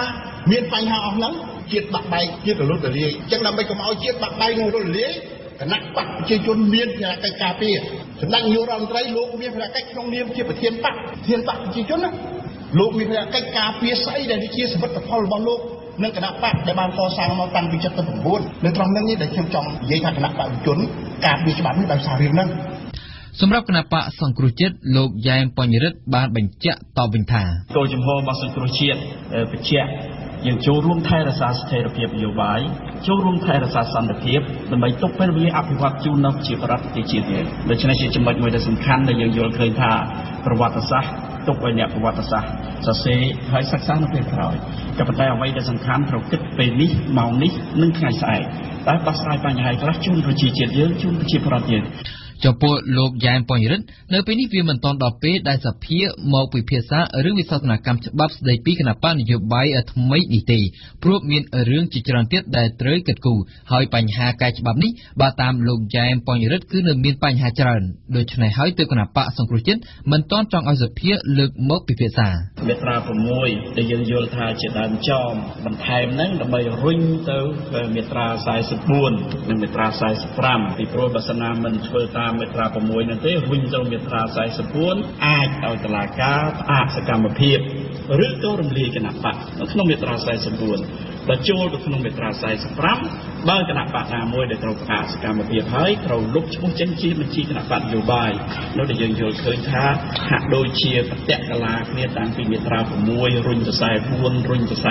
មានបញ្ហាអស់ហ្នឹងជាតិបាក់បែកជាតិរលត់រលាយអញ្ចឹងដើម្បីកុំឲ្យជាតិបាក់បែកនិងរលត់រលាយគណៈបកប្រជាជនមានភារកិច្ចការពារសម្ដេចនាយករដ្ឋមន្ត្រីលោកមានភារកិច្ចក្នុងនាមជាប្រធានបកប្រជាជនណាលោកមានភារកិច្ចការពារស្អីដែលជាសមិទ្ធផលរបស់លោកនិងគណៈបកដែលបានកសាងមកតាំងពី79នៅត្រង់ហ្នឹងនេះដែលខ្ញុំចង់និយាយថាគណៈបកប្រជាជនការពារច្បាប់នេះដោយសាររឿងហ្នឹងសម្រាប់គណៈបកសង្គ្រោះជាតិលោកយ៉ែមបញ្ញរិទ្ធបានបញ្ជាក់តបវិញថាគោលជំហររបស់សង្គ្រោះជាតិបញ្ជាក់យើងចូលរួមថែរក្សាស្ថិរភាពនយោបាយចូលរួមថែរក្សាសន្តិភាពដើម្បីទុកពេលវេលាអភិវឌ្ឍជូនដល់ប្រជាប្រដ្ឋប្រទេសជាតិនេះដូច្នេះជាចំណុចមួយដែលសំខាន់ដែលយើងយល់ឃើញថាប្រវត្តិសាស្ត្រទុកឲ្យអ្នកប្រវត្តិសាស្ត្រសរសេរហើយសិក្សានៅពេលក្រោយក៏ប៉ុន្តែអ្វីដែលសំខាន់ត្រូវគិតពេលនេះម៉ោងនេះនិងថ្ងៃស្អែកតែដោះស្រាយបញ្ហាខ្លះជូនប្រជាជាតិយើងជូនប្រជាប្រដ្ឋយើងចំពោះលោកយ៉ែមបញ្ញរិទ្ធនៅពេលនេះវាមិនទាន់ដល់ពេលដែលសភាមកពិភាក្សារឿងវិសោធនកម្មច្បាប់ស្តីពីគណបកនយោបាយថ្មីនេះទេព្រោះមានរឿងជាច្រើនទៀតដែលត្រូវគិតគូរហើយបញ្ហាកែច្បាប់នេះបើតាមលោកយ៉ែមបញ្ញរិទ្ធគឺនៅមានបញ្ហាច្រើនដូច្នេះហើយទើបគណបកសង្គ្រោះជាតិមិនទាន់ចង់ឲ្យសភាលើកមកពិភាក្សាមាត្រា6ដែលយើងយល់ថាជាដើមចំបន្ថែមហ្នឹងដើម្បីរុញទៅមាត្រា44និងមាត្រា45ពីព្រោះបើសិនណាមិនធ្វើតាមមាត្រា6នោះទេរុញទៅមាត្រា44អាចឲ្យតុលាការផ្អាកសកម្មភាពឬក៏រំលាយគណៈបកនៅក្នុងមាត្រា44បើចូលទៅក្នុងមាត្រា45បើគណៈបកណាមួយដែលត្រូវផ្អាកសកម្មភាពហើយត្រូវលុបឈ្មោះចេញជាបញ្ជីគណៈបកនយោបាយនោះដែលយើងយល់ឃើញថាហាក់ដូចជាប្រតិកលាគ្នាតាំងពីមាត្រា6រុញទៅ44រុញទៅ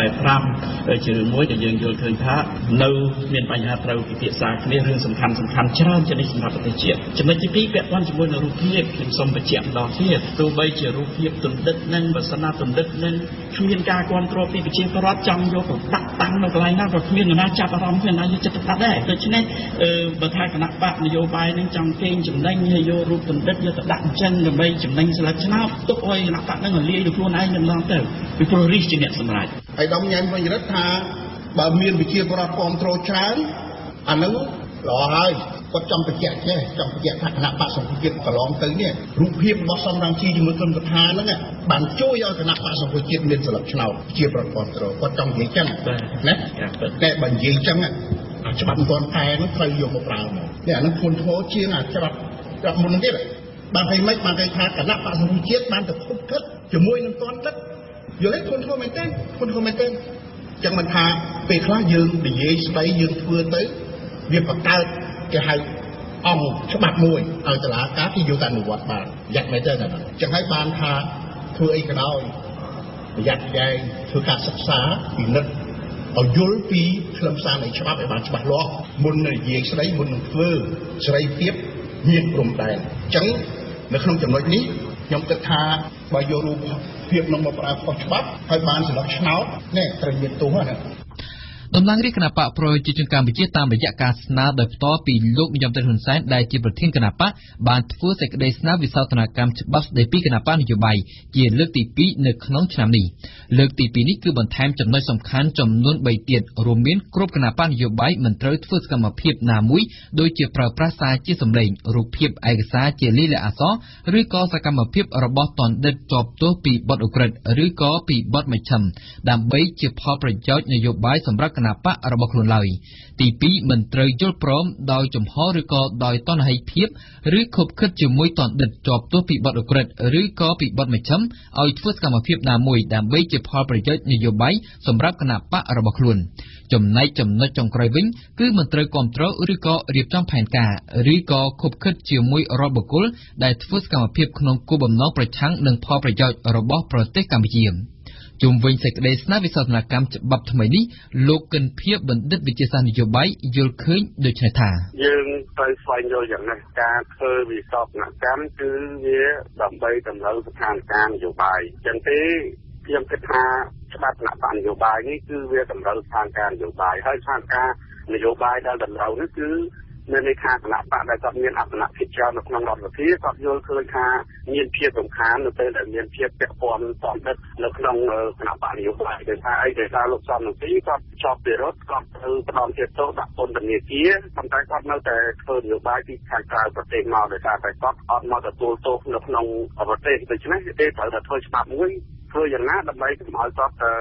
45ជារឿងមួយដែលយើងយល់ឃើញថានៅមានបញ្ហាត្រូវពិភាក្សាគ្នារឿងសំខាន់ច្រើនជានិច្ចសម្រាប់ប្រទេសជាតិចំណុចទី2ពាក់ព័ន្ធជាមួយនឹងរូបភាពខ្ញុំសូមបញ្ជាក់ម្ដងទៀតទោះបីជារូបភាពទណ្ឌិតនឹងវាសនាទណ្ឌិតនឹងគ្មានការគ្រប់គ្រងពីប្រជាពលរដ្ឋចង់យកទៅដាក់តាំងនៅកន្លែងណាក៏គ្មាននរណាចាប់អារម្មណ៍គ្មាននរណាយកចិត្តទុកដាក់ដែរដូច្នេះបើថាគណៈបកនយោបាយនឹងចង់កេងចំណេញហើយយករូបទណ្ឌិតយកទៅដាក់អញ្ចឹងដើម្បីចំណេញស្លឹកឆ្នោតទុកឲ្យគណៈបកនឹងលាយទៅខ្លួនឯងម្ដងទៅពីព្រោះរិះជាអ្នកសម្រេចហើយដំញ៉ែមវិញរដ្ឋថាបើមានវិជាពលរដ្ឋគ្រប់គ្រងច្រើនអានឹងល្អហើយគាត់ចង់បញ្ជាក់ចេះចង់បញ្ជាក់ថាគណៈបកសង្គ្រោះជាតិកន្លងទៅនេះរូបភាពរបស់សំរងស៊ីជាមួយក្រុមសភាហ្នឹងបានជួយឲ្យគណៈបកសង្គ្រោះជាតិមានស្លឹកឆ្នោតជាប្រព័ន្ធគាត់ចង់និយាយចឹងណាតែបើនិយាយចឹងអាច្បាប់មិនទាន់កែនោះត្រូវយកមកប្រើមកនេះអានឹងធ្ងន់ធ្ងរជាងអាច្បាប់មុនហ្នឹងទៀតបានគេមិនបានគេថាគណៈបកសង្គ្រោះជាតិបានទៅខុបគិតជាមួយនឹងទាន់គិតយល់ទេធ្ងន់ធ្ងរមែនទេចឹងមិនថាពេលខ្លះយើងនិយាយស្ដីយើងធ្វើទៅវាបង្កើតគេហៅអង្គច្បាប់មួយឲ្យតុលាការគេយកទៅអនុវត្តបានយ៉ាក់មែនទេណាចឹងហើយបានថាធ្វើអីក៏ដោយប្រយ័ត្នយ៉ាងធ្វើការសិក្សាពិនិត្យឲ្យយល់ពីខ្លឹមសារនៃច្បាប់ឲ្យបានច្បាស់លាស់មុននឹងនិយាយស្ដីមុននឹងធ្វើសេរីភាពមានព្រំដែនចឹងនៅក្នុងចំណុចនេះខ្ញុំគិតថាបើយករូបភាពនឹងមកប្រើខុសច្បាប់ហើយបានស្លឹកឆ្នោតនេះត្រូវមានទោសណាតំណាងរាជគណបកប្រជាជនកម្ពុជាតាមរយៈការស្នើដោយផ្ទាល់ពីលោកនាយរដ្ឋមន្ត្រីហ៊ុនសែនដែលជាប្រធានគណបកបានធ្វើសេចក្តីស្នើវិសោធនកម្មច្បាប់ស្តីពីគណបកនយោបាយជាលើកទី2នៅក្នុងឆ្នាំនេះលើកទី2នេះគឺបន្ថែមចំណុចសំខាន់ចំនួន3ទៀតរួមមានគ្រប់គណបកនយោបាយមិនត្រូវធ្វើសកម្មភាពណាមួយដូចជាប្រើប្រាស់សារជាសម្លេងរូបភាពឯកសារជាលាយលក្ខណ៍អក្សរឬក៏សកម្មភាពរបស់ទណ្ឌិតជាប់ទោសពីបទឧក្រិដ្ឋឬក៏ពីបទមជ្ឈិមដើម្បីជាផលប្រយោជន៍នយោបាយសម្រាប់គណបករបស់ខ្លួនឡើយទី2មិនត្រូវយល់ព្រមដោយចំហឬក៏ដោយតណ្ហិភាពឬខុបខិតជាមួយតណ្ឌិតជាប់ទោសពីបទឧក្រិដ្ឋឬក៏ពីបទមជ្ឈិមឲ្យធ្វើសកម្មភាពណាមួយដើម្បីជាផលប្រយោជន៍នយោបាយសម្រាប់គណបករបស់ខ្លួនចំណែកចំណុចចុងក្រោយវិញគឺមិនត្រូវគ្រប់គ្រងឬក៏រៀបចំផែនការឬក៏ខុបខិតជាមួយរដ្ឋបុគ្គលដែលធ្វើសកម្មភាពក្នុងគោលបំណងប្រឆាំងនឹងផលប្រយោជន៍របស់ប្រទេសកម្ពុជាជុំវិញសេចក្តីស្នើវិសោធនកម្មច្បាប់ថ្មីនេះលោកកិនភៀបបណ្ឌិតវិទ្យាសាស្ត្រនយោបាយយល់ឃើញដូចនេះថាយើងត្រូវស្វែងយល់យ៉ាងនេះការធ្វើវិសោធនកម្មគឺវាដើម្បីតម្រូវស្ថានភាពនយោបាយចឹងទេខ្ញុំគិតថាច្បាប់គណៈបកនយោបាយនេះគឺវាតម្រូវស្ថានភាពនយោបាយហើយស្ថានភាពនយោបាយដែលតម្រូវនេះគឺនៅនៃខាងគណៈបកដែលគាត់មានអត្ថនៈភាពច្រើននៅក្នុងរដ្ឋសភាគាត់យល់ឃើញថាមានភាពសំខាន់នៅពេលដែលមានភាពពាក់ព័ន្ធសំដិតនៅក្នុងគណៈបកនយោបាយដោយសារអីដោយសារលោកសំរងស៊ីគាត់ជាប់ពីរដ្ឋគាត់ទៅផ្ដំជាទោសដាក់ពន្ធនាគារប៉ុន្តែគាត់នៅតែធ្វើនយោបាយពីខាងក្រៅប្រទេសមកដោយសារតែគាត់អត់មកទទួលទោសនៅក្នុងប្រទេសដូច្នេះទេត្រូវតែធ្វើច្បាប់មួយធ្វើយ៉ាងណាដើម្បីកុំឲ្យគាត់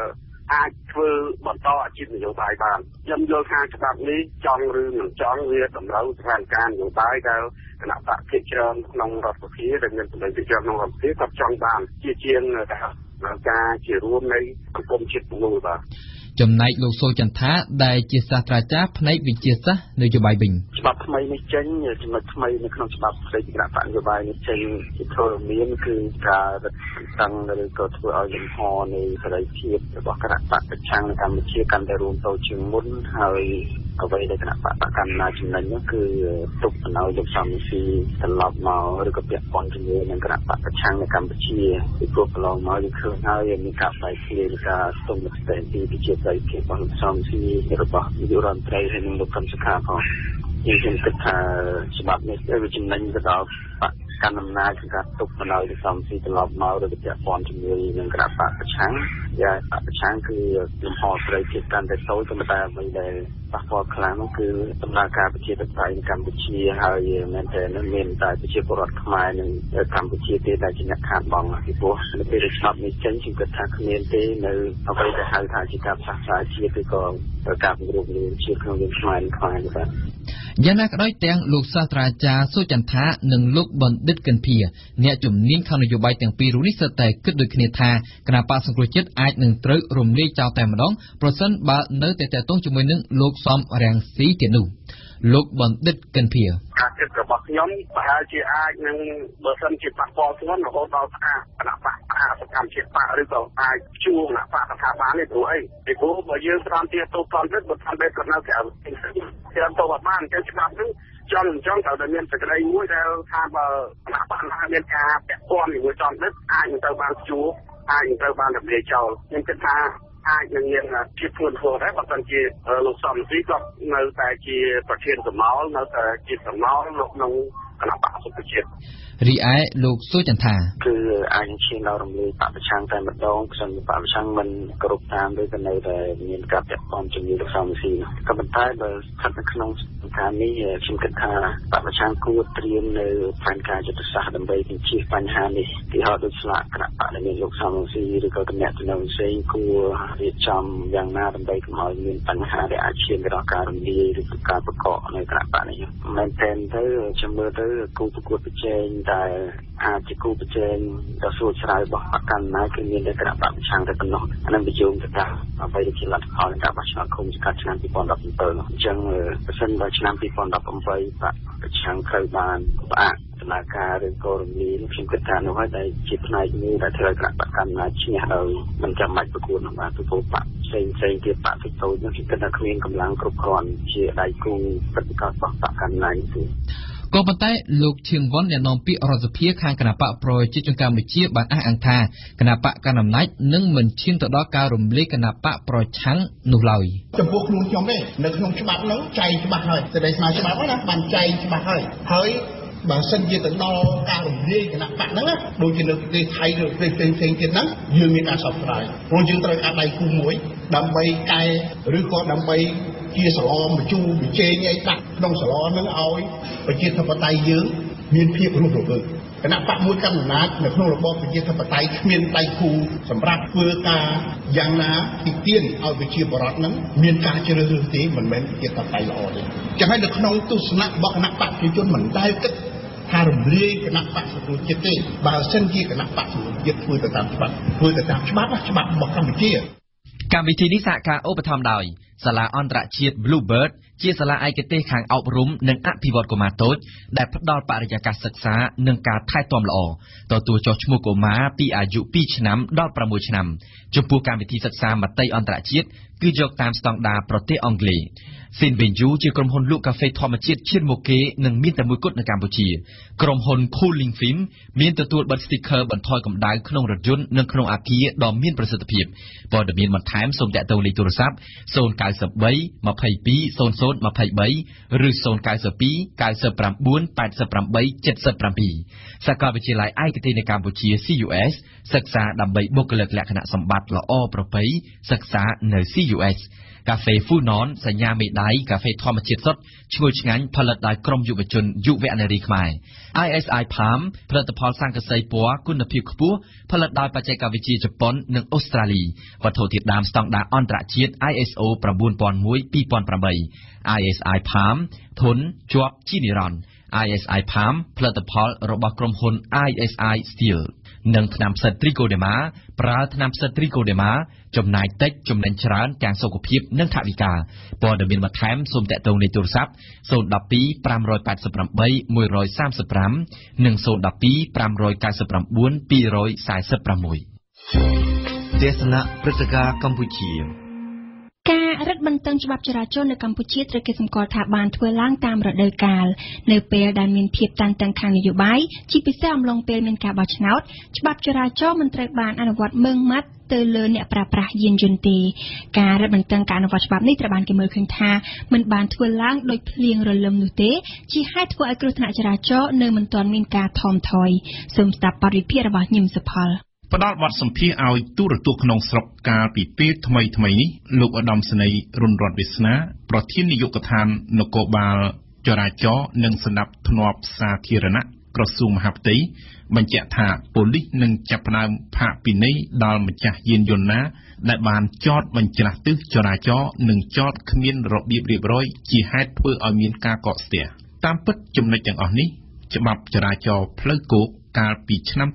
អាចធ្វើបន្តអាជីពនយោបាយបានខ្ញុំយល់ថាច្បាប់នេះចង់ឬមិនចង់វាតម្រូវស្ថានភាពនយោបាយដែលគណៈបកភាគច្រើនក្នុងរដ្ឋសភាដែលមានសម្លេងភាគច្រើនក្នុងរដ្ឋសភាក៏ចង់បានជាងការជារួមនៃសង្គមជាតិមូលបាទចំណែកលោកសូចន្ទថាដែលជាសាស្ត្រាចារ្យផ្នែកវិទ្យាសាស្ត្រនយោបាយវិញច្បាប់ថ្មីនេះចេញចំណុចថ្មីនៅក្នុងច្បាប់ស្តីពីគណៈបកនយោបាយនេះចេញជាធរមានគឺការរឹតបន្តឹងឬក៏ធ្វើឲ្យលំហនៃសេរីភាពរបស់គណៈបកប្រឆាំងនៅកម្ពុជាកាន់តែរួមតូចជាងមុនហើយអ្វីដែលគណៈបកកាន់ណាចំណេញនោះគឺទុកបណ្ដោយលោកសំស៊ីត្រឡប់មកឬក៏ពាក់ព័ន្ធជាមួយនឹងគណៈបកប្រឆាំងនៅកម្ពុជាពីព្រោះកន្លងមកយើងឃើញហើយមានការបែកគ្នាឬការស្ទង់មតិពីប្រជាប្រិយភាពរបស់លោកសំស៊ីរបស់នាយករដ្ឋមន្ត្រីហើយនិងលោកកឹមសុខាផងខ្ញុំគិតថាច្បាប់នេះវាចំណេញទៅដល់បកកាន់អំណាចក្នុងការទុកបណ្ដោយលោកសំស៊ីត្រឡប់មកឬក៏ពាក់ព័ន្ធជាមួយនឹងគណៈបកប្រឆាំងយ៉ាងបកប្រឆាំងគឺលំហសេរីភាពកាន់តែតូចប៉ុន្តែអ្វីដែលប៉ះពាល់ខ្លាំងនោះគឺដំណើរការប្រជាធិបតេយ្យនៅកម្ពុជាហើយមែនតើមានតែប្រជាពលរដ្ឋខ្មែរនិងកម្ពុជាទេដែលជាអ្នកខាតបង់ពីព្រោះនៅពេលច្បាប់នេះចេញខ្ញុំគិតថាគ្មានទេនៅអ្វីដែលហៅថាជាការផ្សះផ្សាជាតិឬក៏ការពង្រឹងជាតិក្នុងយើងខ្មែរនេះបាទយ៉ាងណាក៏ដោយទាំងលោកសាស្ត្រាចារ្យសុចន្ទថានិងលោកបណ្ឌិតកិនភីអ្នកជំនាញខាងនយោបាយទាំងពីររូបនេះសុទ្ធតែគិតដូចគ្នាថាគណៈបកសង្គ្រោះជាតិអាចនឹងត្រូវរំលាយចោលតែម្ដងប្រសិនបើនៅតែតេតងជាមួយនឹងលោកសំរាំងស៊ីទៀតនោះលោកបណ្ឌិតកិនភីការគិតរបស់ខ្ញុំប្រហែលជាអាចនឹងបើសិនជាប៉ះពាល់ធ្ងន់រហូតដល់ស្អាតគណៈបកសកម្មជាតិបកឬក៏អាចជួងគណៈបកស្ថាប័ននេះព្រោះអីពីព្រោះបើយើងស្រាំទាទូកនទៅបើតាមបែបក៏នៅក្រៅខ្ញុំទៅបានអញ្ចឹងច្បាប់ហ្នឹងចង់ត្រូវតែមានសេចក្តីមួយដែលថាបើគណៈបកណាមានការពាក់ព័ន្ធជាមួយចំដិតអាចនឹងទៅបានជួអាចនឹងទៅបានរំលាយចោលខ្ញុំគិតថាអាចនឹងមានជាធ្ងន់ធ្ងរដែរបើមិនជាលោកសំស៊ីក៏នៅតែជាប្រធានសមោលនៅតែជាសមោលនៅក្នុងគណៈបកសង្គ្រោះជាតិរីឯលោកសុចន្ទថាគឺអាចឈានដល់រំលាយបកប្រឆាំងតែម្ដងព្រោះបកប្រឆាំងមិនគ្រប់តាមឬក៏នៅតែមានការពាក់ព័ន្ធជាមួយលោកសំស៊ីក៏ប៉ុន្តែបើស្ថិតនៅក្នុងស្ថាននេះខ្ញុំគិតថាបកប្រឆាំងគួរត្រៀមនៅផែនការយុទ្ធសាស្ត្រដើម្បីបញ្ជៀសបញ្ហានេះទីហោដូចស្លាកគណៈបកដែលមានលោកសំស៊ីឬក៏តំណែងផ្សេងគួររៀបចំយ៉ាងណាដើម្បីកុំឲ្យមានបញ្ហាដែលអាចឈានទៅដល់ការរំលាយឬក៏ការបកកនៅគណៈបកនេះមែនទែនទៅខ្ញុំមើលទៅគូប្រកួតប្រជែងតែអាចជាគូប្រជែងដ៏ស្រួលស្រាវរបស់បកកាន់ណាគឺមានតែគណៈបកប្រឆាំងតែប៉ុណ្ណោះអានឹងបញ្ជូនទៅថាអ្វីដែលជាលទ្ធផលនៃការបោះឆ្នោតឃុំសង្កាត់ឆ្នាំ2017អញ្ចឹងប្រសិនបើឆ្នាំ2018បកប្រឆាំងត្រូវបានផ្អាកដំណើរការឬក៏រំលាយខ្ញុំគិតថានោះហើយដែលជាផ្នែកមួយដែលធ្វើឲ្យគណៈបកកាន់ណាឈ្នះដោយមិនចាំបាច់ប្រកួតនោះបាទពីព្រោះបកផ្សេងទៀតបកតូចនោះខ្ញុំគិតថាគ្មានកម្លាំងគ្រប់គ្រាន់ជាដៃគូប្រតិកម្មរបស់បកកាន់ណាទេក៏ប៉ុន្តែលោកឈៀងវ៉ាន់អ្នកនាំពាក្យរដ្ឋសភាខាងគណៈបកប្រជាជនកម្ពុជាបានអះអាងថាគណៈបកកណ្ដាលអំណាចនឹងមិនឈានទៅដល់ការរំលាយគណៈបកប្រឆាំងនោះឡើយចំពោះខ្លួនខ្ញុំទេនៅក្នុងច្បាប់ហ្នឹងចែងច្បាស់ហើយសេចក្តីស្នើច្បាប់ហ្នឹងណាបានចែងច្បាស់ហើយបើសិនជាទៅដល់ការរំលាយគណៈបកហ្នឹងណាដូចជានៅប្រទេសថៃឬប្រទេសផ្សេងទៀតហ្នឹងយើងមានការសោកស្ដាយព្រោះយើងត្រូវការដៃគូមួយដើម្បីកែឬក៏ដើម្បីជាសឡបញ្ជូបញ្ជែងឲ្យដាក់ក្នុងសឡហ្នឹងឲ្យប្រជាធិបតេយ្យយើងមានភាពរស់រវើកគណៈបកមួយកាន់អំណាចនៅក្នុងរបបប្រជាធិបតេយ្យគ្មានដៃគូសម្រាប់ធ្វើការយ៉ាងណាទីទានឲ្យប្រជាពលរដ្ឋហ្នឹងមានការជ្រើសរើសទេមិនមែនប្រជាធិបតេយ្យល្អទេចឹងហើយនៅក្នុងទស្សនៈរបស់គណៈបកប្រជាជនមិនដែលគិតថារំលាយគណៈបកសង្គ្រោះជាតិទេបើសិនជាគណៈបកសង្គ្រោះជាតិធ្វើទៅតាមច្បាប់របស់កម្ពុជាកម្មវិធីនេះសហការឧបត្ថម្ភដោយសាលាអន្តរជាតិ Bluebird ជាសាលាឯកទេសខាងអប់រំនិងអភិវឌ្ឍកុមារតូចដែលផ្ដល់បរិយាកាសសិក្សានិងការថែទាំល្អទទួលចុះឈ្មោះកុមារពីអាយុ2ឆ្នាំដល់6ឆ្នាំចំពោះកម្មវិធីសិក្សាមត្តេយ្យអន្តរជាតិគឺយកតាមស្តង់ដារប្រទេសអង់គ្លេស Sinvenju ជាក្រុមហ៊ុនលក់កាហ្វេធម្មជាតិឈានមុខគេនិងមានតែមួយគត់នៅកម្ពុជាក្រុមហ៊ុន Cooling Film មានទទួលបិទ sticker បន្ថយកម្ដៅក្នុងរថយន្តនិងក្នុងអគារដ៏មានប្រសិទ្ធភាពព័ត៌មានបន្ថែមសូមទាក់ទងលេខទូរស័ព្ទ093 22 0023ឬ092 99 88 77សាកលវិទ្យាល័យឯកទេសនៅកម្ពុជា CUS សិក្សាដើម្បីបុគ្គលិកលក្ខណៈសម្បត្តិល្អប្រពៃសិក្សានៅ CUS US កាហ្វេ Full Non សញ្ញាមេដៃកាហ្វេធម្មជាតិសុទ្ធឈ្ងុយឆ្ងាញ់ផលិតដោយក្រុមយុវជនយុវនារីខ្មែរ ISI Palm ផលិតផលស័ង្កសីពណ៌គុណភាពខ្ពស់ផលិតដោយបច្ចេកវិទ្យាជប៉ុននិងអូស្ត្រាលីវត្ថុធាតុដើមស្តង់ដារអន្តរជាតិ ISO 9001:2008 ISI Palm ធន់ជាប់ជានិរន្តរ៍ ISI Palm ផលិតផលរបស់ក្រុមហ៊ុន ISI Steel និងថ្នាំផ្សិត Trichoderma ប្រើថ្នាំផ្សិត Trichoderma ចំណាយតិចចំណេញច្រើនទាំងសុខភាពនិងថវិកាព័ត៌មានបន្ថែមសូមតាក់ទងលេខទូរស័ព្ទ012 588 135 និង 012 599 246 ទេសនាព្រឹត្តិការណ៍កម្ពុជាការរឹតបន្តឹងច្បាប់ចរាចរណ៍នៅកម្ពុជាត្រូវគេសម្គាល់ថាបានធ្វើឡើងតាមរដូវកាលនៅពេលដែលមានភាពតានតឹងខាងនយោបាយជាពិសេសអំឡុងពេលមានការបោះឆ្នោតច្បាប់ចរាចរណ៍មិនត្រូវបានអនុវត្តម៉ឺងម៉ាត់ទៅលើអ្នកប្រើប្រាស់យានយន្តទេការរឹតបន្តឹងការអនុវត្តច្បាប់នេះត្រូវបានគេមើលឃើញថាមិនបានធ្វើឡើងដោយភ្លៀងរលឹមនោះទេជាហេតុធ្វើឲ្យគ្រោះថ្នាក់ចរាចរណ៍នៅមិនទាន់មានការថមថយសូមស្ដាប់បទវិភាគរបស់ញឹមសុផលផ្ដល់បទសម្ភាសឲ្យទូរទស្សន៍ក្នុងស្រុកកាលពីពេលថ្មីនេះលោកឧត្តមសេនីយ៍រុនរតន៍វាសនាប្រធាននាយកដ្ឋាននគរបាលចរាចរណ៍និងសណ្ដាប់ធ្នាប់សាធារណៈក្រសួងមហាផ្ទៃបញ្ជាក់ថាប៉ូលីសនឹងចាប់ផ្ដើមផាកពិន័យដល់ម្ចាស់យានយន្តណាដែលបានចតបញ្ច្រាស់ទិសចរាចរណ៍និងចតគ្មានរបៀបរៀបរយជាហេតុធ្វើឲ្យមានការកកស្ទះតាមពិតចំណុចទាំងអស់នេះច្បាប់ចរាចរណ៍ផ្លូវគោកកាលពីឆ្នាំ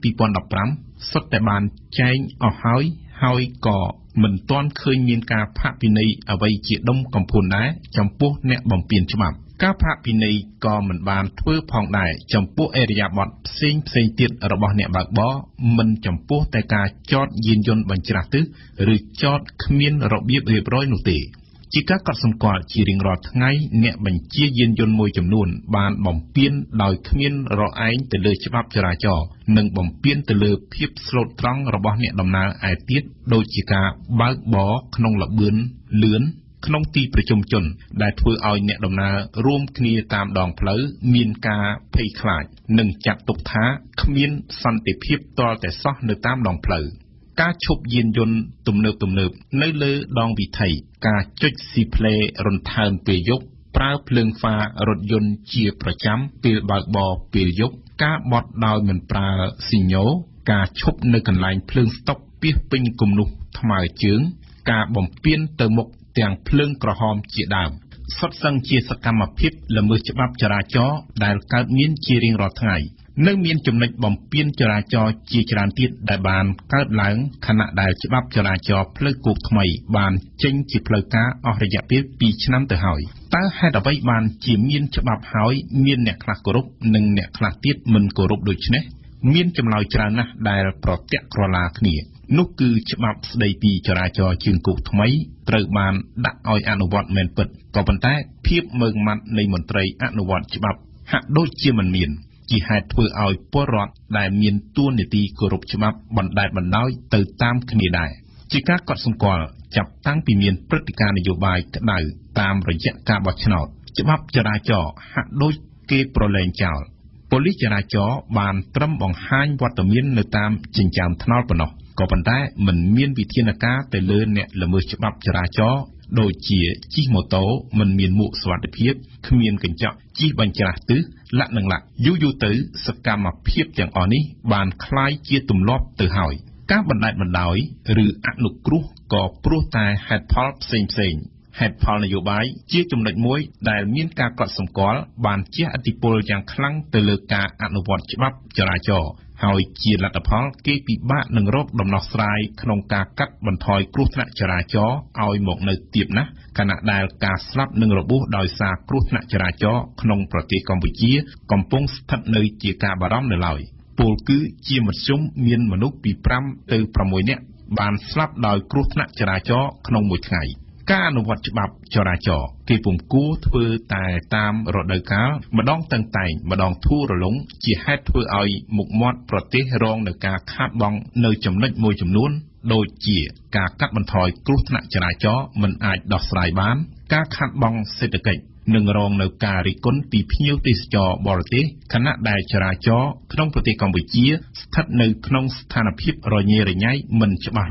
2015សុទ្ធតែបានចែងអស់ហើយក៏មិនទាន់ឃើញមានការផាកពិន័យអ្វីជាដុំកំភួនដែរចំពោះអ្នកបំពានច្បាប់ការផាកពិន័យក៏មិនបានធ្វើផងដែរចំពោះអរិយាប័ត្រផ្សេងទៀតរបស់អ្នកបើកបរមិនចំពោះតែការចតយានយន្តបញ្ច្រាស់ទិសឬចតគ្មានរបៀបរៀបរយនោះទេជាការកត់សម្គាល់ជារៀងរាល់ថ្ងៃអ្នកបញ្ជាយានយន្តមួយចំនួនបានបំពានដោយគ្មានរឯងទៅលើច្បាប់ចរាចរណ៍និងបំពានទៅលើភាពស្លូតត្រង់របស់អ្នកដំណើរឯទៀតដូចជាការបើកបរក្នុងល្បឿនលឿនក្នុងទីប្រជុំជនដែលធ្វើឲ្យអ្នកដំណើររួមគ្នាតាមដងផ្លូវមានការភ័យខ្លាចនិងចាត់ទុកថាគ្មានសន្តិភាពទាល់តែសោះនៅតាមដងផ្លូវការឈប់យានយន្តទំនើបនៅលើដងវិថីការចុចស៊ីផ្លេរន្ធើនពេលយប់ប្រើភ្លើងហ្វារថយន្តជាប្រចាំពេលបើកបរពេលយប់ការបត់ដោយមិនប្រើស៊ីញ៉ូការឈប់នៅកន្លែងភ្លើងស្តុបពាសពេញគំនូសថ្មើរជើងការបំពានទៅមុខទាំងភ្លើងក្រហមជាដើមសុទ្ធសឹងជាសកម្មភាពល្មើសច្បាប់ចរាចរណ៍ដែលកើតមានជារៀងរាល់ថ្ងៃនៅមានចំណុចបំពានចរាចរណ៍ជាច្រើនទៀតដែលបានកើតឡើងខណៈដែលច្បាប់ចរាចរណ៍ផ្លូវគោកថ្មីបានចេញជាផ្លូវការអស់រយៈពេល2ឆ្នាំទៅហើយតើហេតុអ្វីបានជាមានច្បាប់ហើយមានអ្នកខ្លះគោរពនិងអ្នកខ្លះទៀតមិនគោរពដូច្នេះមានចម្លើយច្រើនណាស់ដែលប្រទាក់ក្រឡាគ្នានោះគឺច្បាប់ស្តីពីចរាចរណ៍ជើងគោកថ្មីត្រូវបានដាក់ឲ្យអនុវត្តមែនពិតក៏ប៉ុន្តែភាពម៉ឺងម៉ាត់នៃមន្ត្រីអនុវត្តច្បាប់ហាក់ដូចជាមិនមានជាហេតុធ្វើឲ្យពលរដ្ឋដែលមានតួនាទីគោរពច្បាប់បណ្តែតបណ្ដោយទៅតាមគ្នាដែរជាការកត់សម្គាល់ចាប់តាំងពីមានព្រឹត្តិការណ៍នយោបាយក្តៅតាមរយៈការបោះឆ្នោតច្បាប់ចរាចរណ៍ហាក់ដូចគេប្រឡែងចោលប៉ូលីសចរាចរណ៍បានត្រឹមបង្ហាញវត្តមាននៅតាមចិញ្ចើមថ្នល់ប៉ុណ្ណោះក៏ប៉ុន្តែមិនមានវិធានការទៅលើអ្នកល្មើសច្បាប់ចរាចរណ៍ដូចជាជិះម៉ូតូមិនមានមួកសុវត្ថិភាពគ្មានកញ្ចក់ជិះបញ្ច្រាស់ទិសលាក់យូរទៅសកម្មភាពទាំងអស់នេះបានคล้ายជាទម្លាប់ទៅហើយការបណ្តែតបណ្ដោយឬអនុគ្រោះក៏ព្រោះតែហេតុផលផ្សេងហេតុផលនយោបាយជាចំណុចមួយដែលមានការកត់សម្គាល់បានជះឥទ្ធិពលយ៉ាងខ្លាំងទៅលើការអនុវត្តច្បាប់ចរាចរណ៍ហើយជាលទ្ធផលគេពិបាកនឹងរកដំណោះស្រាយក្នុងការកាត់បន្ថយគ្រោះថ្នាក់ចរាចរណ៍ឲ្យមកនៅទាបណាស់ខណៈដែលការស្លាប់និងរបួសដោយសារគ្រោះថ្នាក់ចរាចរណ៍ក្នុងប្រទេសកម្ពុជាកំពុងស្ថិតនៅជាការបារម្ភនៅឡើយពលគឺជាមធ្យមមានមនុស្សពី5ទៅ6នាក់បានស្លាប់ដោយគ្រោះថ្នាក់ចរាចរណ៍ក្នុងមួយថ្ងៃការអនុវត្តច្បាប់ចរាចរណ៍គេពុំគួរធ្វើតែតាមរដូវកាលម្ដងតឹងតែងម្ដងធូររលុងជាហេតុធ្វើឲ្យមុខមាត់ប្រទេសរងនឹងការខាតបង់នៅចំណុចមួយចំនួនដូចជាការកាត់បន្ថយគ្រោះថ្នាក់ចរាចរណ៍មិនអាចដោះស្រាយបានការខាតបង់សេដ្ឋកិច្ចនិងរងនៅការរិះគន់ពីភ្ញៀវទេសចរបរទេសខណៈដែលចរាចរណ៍ក្នុងប្រទេសកម្ពុជាស្ថិតនៅក្នុងស្ថានភាពរញ៉េរញ៉ៃមិនច្បាស់លាស់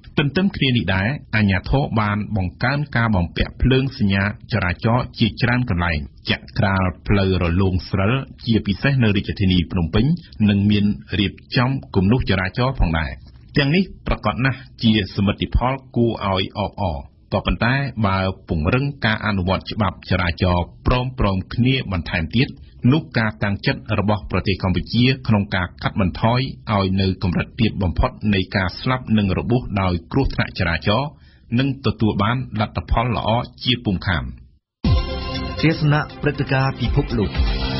ទន្ទឹមគ្នានេះដែរអាជ្ញាធរបានបង្កើនការបំពាក់ភ្លើងសញ្ញាចរាចរណ៍ជាច្រើនកន្លែងចាក់ក្រាលផ្លូវរលោងស្រិលជាពិសេសនៅរាជធានីភ្នំពេញនិងមានរៀបចំគំនូសចរាចរណ៍ផងដែរទាំងនេះប្រកបណាស់ជាសមិទ្ធផលគួរឲ្យអបអរក៏ប៉ុន្តែបើពង្រឹងការអនុវត្តច្បាប់ចរាចរណ៍ព្រមគ្នាបន្ថែមទៀតនោះការតាំងចិត្តរបស់ប្រទេសកម្ពុជាក្នុងការកាត់បន្ថយឲ្យនៅកម្រិតទាបបំផុតនៃការស្លាប់និងរបួសដោយគ្រោះថ្នាក់ចរាចរណ៍នឹងទទួលបានលទ្ធផលល្អជាពុំខានទស្សនៈព្រឹត្តិការណ៍ពិភពលោក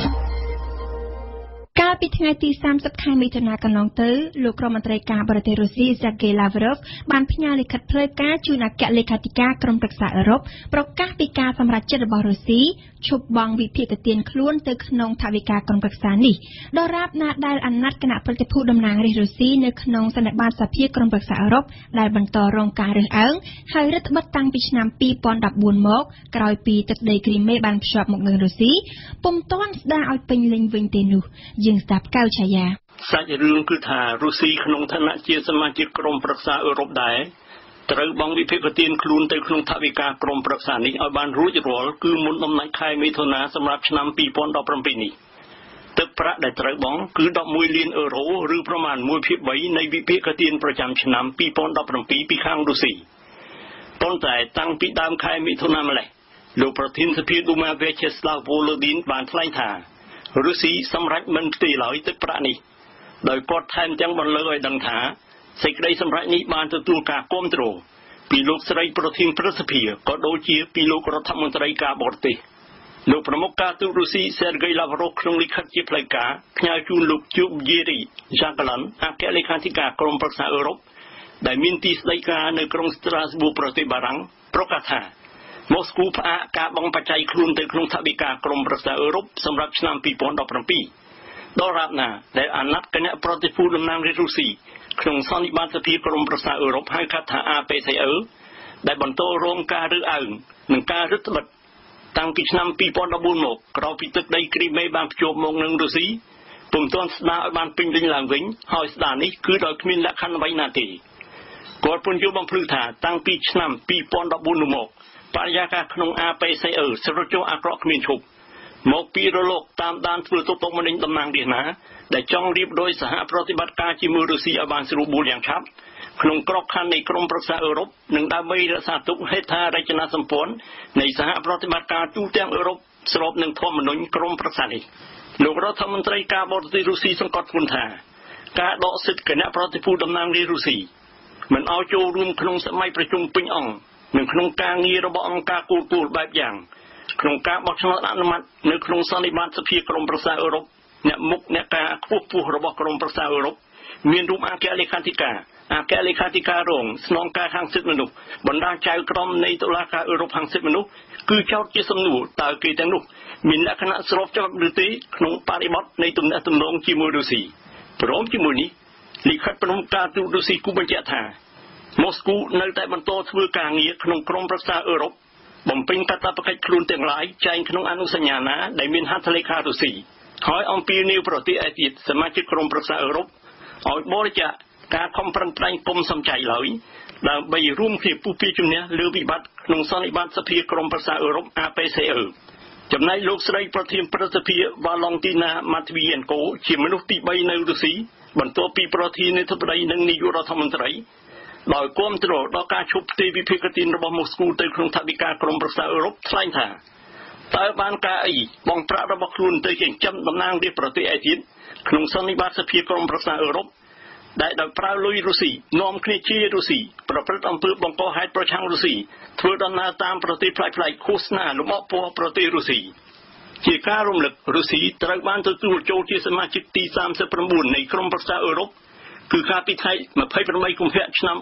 កាលពីថ្ងៃទី30ខែមិថុនាកន្លងទៅលោករដ្ឋមន្ត្រីការបរទេសរុស្ស៊ី Sergei Lavrov បានផ្ញើលិខិតផ្លូវការជូនអគ្គលេខាធិការក្រុមប្រឹក្សាអឺរ៉ុបប្រកាសពីការសម្រេចចិត្តរបស់រុស្ស៊ីឈប់បង់វិភាគទានខ្លួនទៅក្នុងថវិកាក្រុមប្រឹក្សានេះដរាបណាដែលអាណត្តិគណៈប្រតិភូតំណាងរាស្ត្ររុស្ស៊ីនៅក្នុងសន្និបាតសភាក្រុមប្រឹក្សាអឺរ៉ុបដែលបន្តរងការរើសអើងហើយរដ្ឋបិទតាំងពីឆ្នាំ2014មកក្រោយពីទឹកដីគ្រីមេបានភ្ជាប់មកនឹងរុស្ស៊ីពុំទាន់ស្ដារឲ្យពេញលេញវិញទេនោះយើងស្ដាប់កៅឆាយាសាច់រឿងគឺថារុស្ស៊ីក្នុងឋានៈជាសមាជិកក្រុមប្រឹក្សាអឺរ៉ុបដែរត្រូវបង់វិភាគទានខ្លួនទៅក្នុងថវិកាក្រុមប្រឹក្សានេះឲ្យបានរួចរាល់គឺមុនដំណាច់ខែមិថុនាសម្រាប់ឆ្នាំ2017នេះទឹកប្រាក់ដែលត្រូវបង់គឺ11លានអឺរ៉ូឬប្រមាណ 1/3 នៃវិភាគទានប្រចាំឆ្នាំ2017ពីខាងរុស្ស៊ីប៉ុន្តែតាំងពីដើមខែមិថុនាម្លេះលោកប្រធានសភាឌូម៉ា Vyacheslav Volodin បានថ្លែងថារុស្ស៊ីសម្រេចមិនផ្ទេរឡើយទឹកប្រាក់នេះដោយគាត់ថែមទាំងបន្លឺឲ្យដឹងថាសេចក្តីសម្រេចនេះបានទទួលការគាំទ្រពីលោកស្រីប្រធានព្រឹទ្ធសភាក៏ដូចជាពីលោករដ្ឋមន្ត្រីការបរទេសលោកប្រមុខការទូតរុស្ស៊ី Sergei Lavrov ក្នុងលិខិតជាផ្លូវការផ្ញើជូនលោកជូបយេរី Jaglan អគ្គលេខាធិការក្រុមប្រឹក្សាអឺរ៉ុបដែលមានទីស្តីការនៅក្រុង Strasbourg ប្រទេសបារាំងប្រកាសថាម៉ូស្គូផ្អាកការបង់បច្ច័យខ្លួនទៅក្នុងថវិកាក្រុមប្រឹក្សាអឺរ៉ុបសម្រាប់ឆ្នាំ2017ដរាបណាដែលអាណត្តិគណៈប្រតិភូតំណាងរាស្ត្ររុស្ស៊ីក្នុងសន្និបាតសភាក្រុមប្រឹក្សាអឺរ៉ុបហៅកាត់ថា APCE ដែលបន្តរងការរើសអើងនិងការរឹតបន្តឹងតាំងពីឆ្នាំ2014មកក្រោយពីទឹកដីគ្រីមេបានភ្ជាប់មកនឹងរុស្ស៊ីពុំទាន់ស្ដារឲ្យបានពេញលេញឡើងវិញហើយស្ដារនេះគឺដោយគ្មានលក្ខខណ្ឌអ្វីណាទេគាត់ពន្យល់បំភ្លឺថាតាំងពីឆ្នាំ2014នោះមកបរិយាកាសក្នុង APCE ស្រចចអាក្រក់គ្មានឈប់មកពីរលកតាមដានធ្វើទុកបុកម្នេញតំណាងរាស្ត្រណាដែលចង់រៀបរយសហប្រតិបត្តិការជាមួយរុស្ស៊ីឲ្យបានស្រួលបួលយ៉ាងឆាប់ក្នុងក្របខ័ណ្ឌនៃក្រុមប្រឹក្សាអឺរ៉ុបនិងដើម្បីរក្សាទុកហេដ្ឋារចនាសម្ព័ន្ធនៃសហប្រតិបត្តិការទូទាំងអឺរ៉ុបស្របនឹងធម្មនុញ្ញក្រុមប្រឹក្សានេះលោករដ្ឋមន្ត្រីការបរទេសរុស្ស៊ីសង្កត់ធ្ងន់ថាការដកសិទ្ធិគណៈប្រតិភូតំណាងរាស្ត្ររុស្ស៊ីមិនឲ្យចូលរួមក្នុងសម័យប្រជុំពេញអង្គនិងក្នុងការងាររបស់អង្គការគោលគោលបែបយ៉ាងក្នុងការបោះឆ្នោតអនុម័តនៅក្នុងសន្និបាតសភាក្រុមប្រឹក្សាអឺរ៉ុបអ្នកមុខអ្នកការខ្ពស់របស់ក្រុមប្រឹក្សាអឺរ៉ុបមានរូបអគ្គលេខាធិការអគ្គលេខាធិការរងស្នងការខាងសិទ្ធិមនុស្សបណ្ដាចៅក្រមនៃតុលាការអឺរ៉ុបខាងសិទ្ធិមនុស្សគឺចោទជាសំណួរតើគេទាំងនោះមានលក្ខណៈស្របច្បាប់ឬទេក្នុងបរិបទនៃទំនាក់ទំនងជាមួយរុស្ស៊ីព្រមជាមួយនេះលិខិតប្រមុខការទូតរុស្ស៊ីគូបញ្ជាក់ថាម៉ូស្គូនៅតែបន្តធ្វើការងារក្នុងក្រុមប្រឹក្សាអឺរ៉ុបបំពេញកាតព្វកិច្ចខ្លួនទាំងឡាយចែងក្នុងអនុសញ្ញាណាដែលមានហត្ថលេខារុស្ស៊ីហើយអំពាវនាវប្រទេសឯទៀតសមាជិកក្រុមប្រឹក្សាអឺរ៉ុបឲ្យបរិច្ចាគការខំប្រឹងប្រែងគុំសំចៃឡើយដើម្បីរួមគ្នាពុះពីជំនះលើវិបត្តិក្នុងសន្និបាតសភាក្រុមប្រឹក្សាអឺរ៉ុប APCE ចំណែកលោកស្រីប្រធានព្រឹទ្ធសភា Valentina Matvienko ជាមនុស្សទី3នៅរុស្ស៊ីបន្ទាប់ពីប្រធានាធិបតីនិងនាយករដ្ឋមន្ត្រីដោយគាំទ្រដល់ការឈប់ផ្ទេរវិភាគទានរបស់ម៉ូស្គូទៅក្នុងថវិកាក្រុមប្រឹក្សាអឺរ៉ុបថ្លែងថាតើបានការអីបង់ប្រាក់របស់ខ្លួនទៅចិញ្ចឹមតំណាងរាស្ត្រប្រទេសឯទៀតក្នុងសន្និបាតសភាក្រុមប្រឹក្សាអឺរ៉ុបដែលដោយប្រើលុយរុស្ស៊ីនាំគ្នាជារុស្ស៊ីប្រព្រឹត្តអំពើបង្កហេតុប្រឆាំងរុស្ស៊ីធ្វើដំណើរតាមប្រទេសផ្លែកៗឃោសនាលំអពណ៌ប្រទេសរុស្ស៊ីជាការរំលឹករុស្ស៊ីត្រូវបានទទួលចូលជាសមាជិកទី39នៃក្រុមប្រឹក្សាអឺរ៉ុបគឺកាលពីថ្ងៃ28កុម្ភៈឆ្នាំ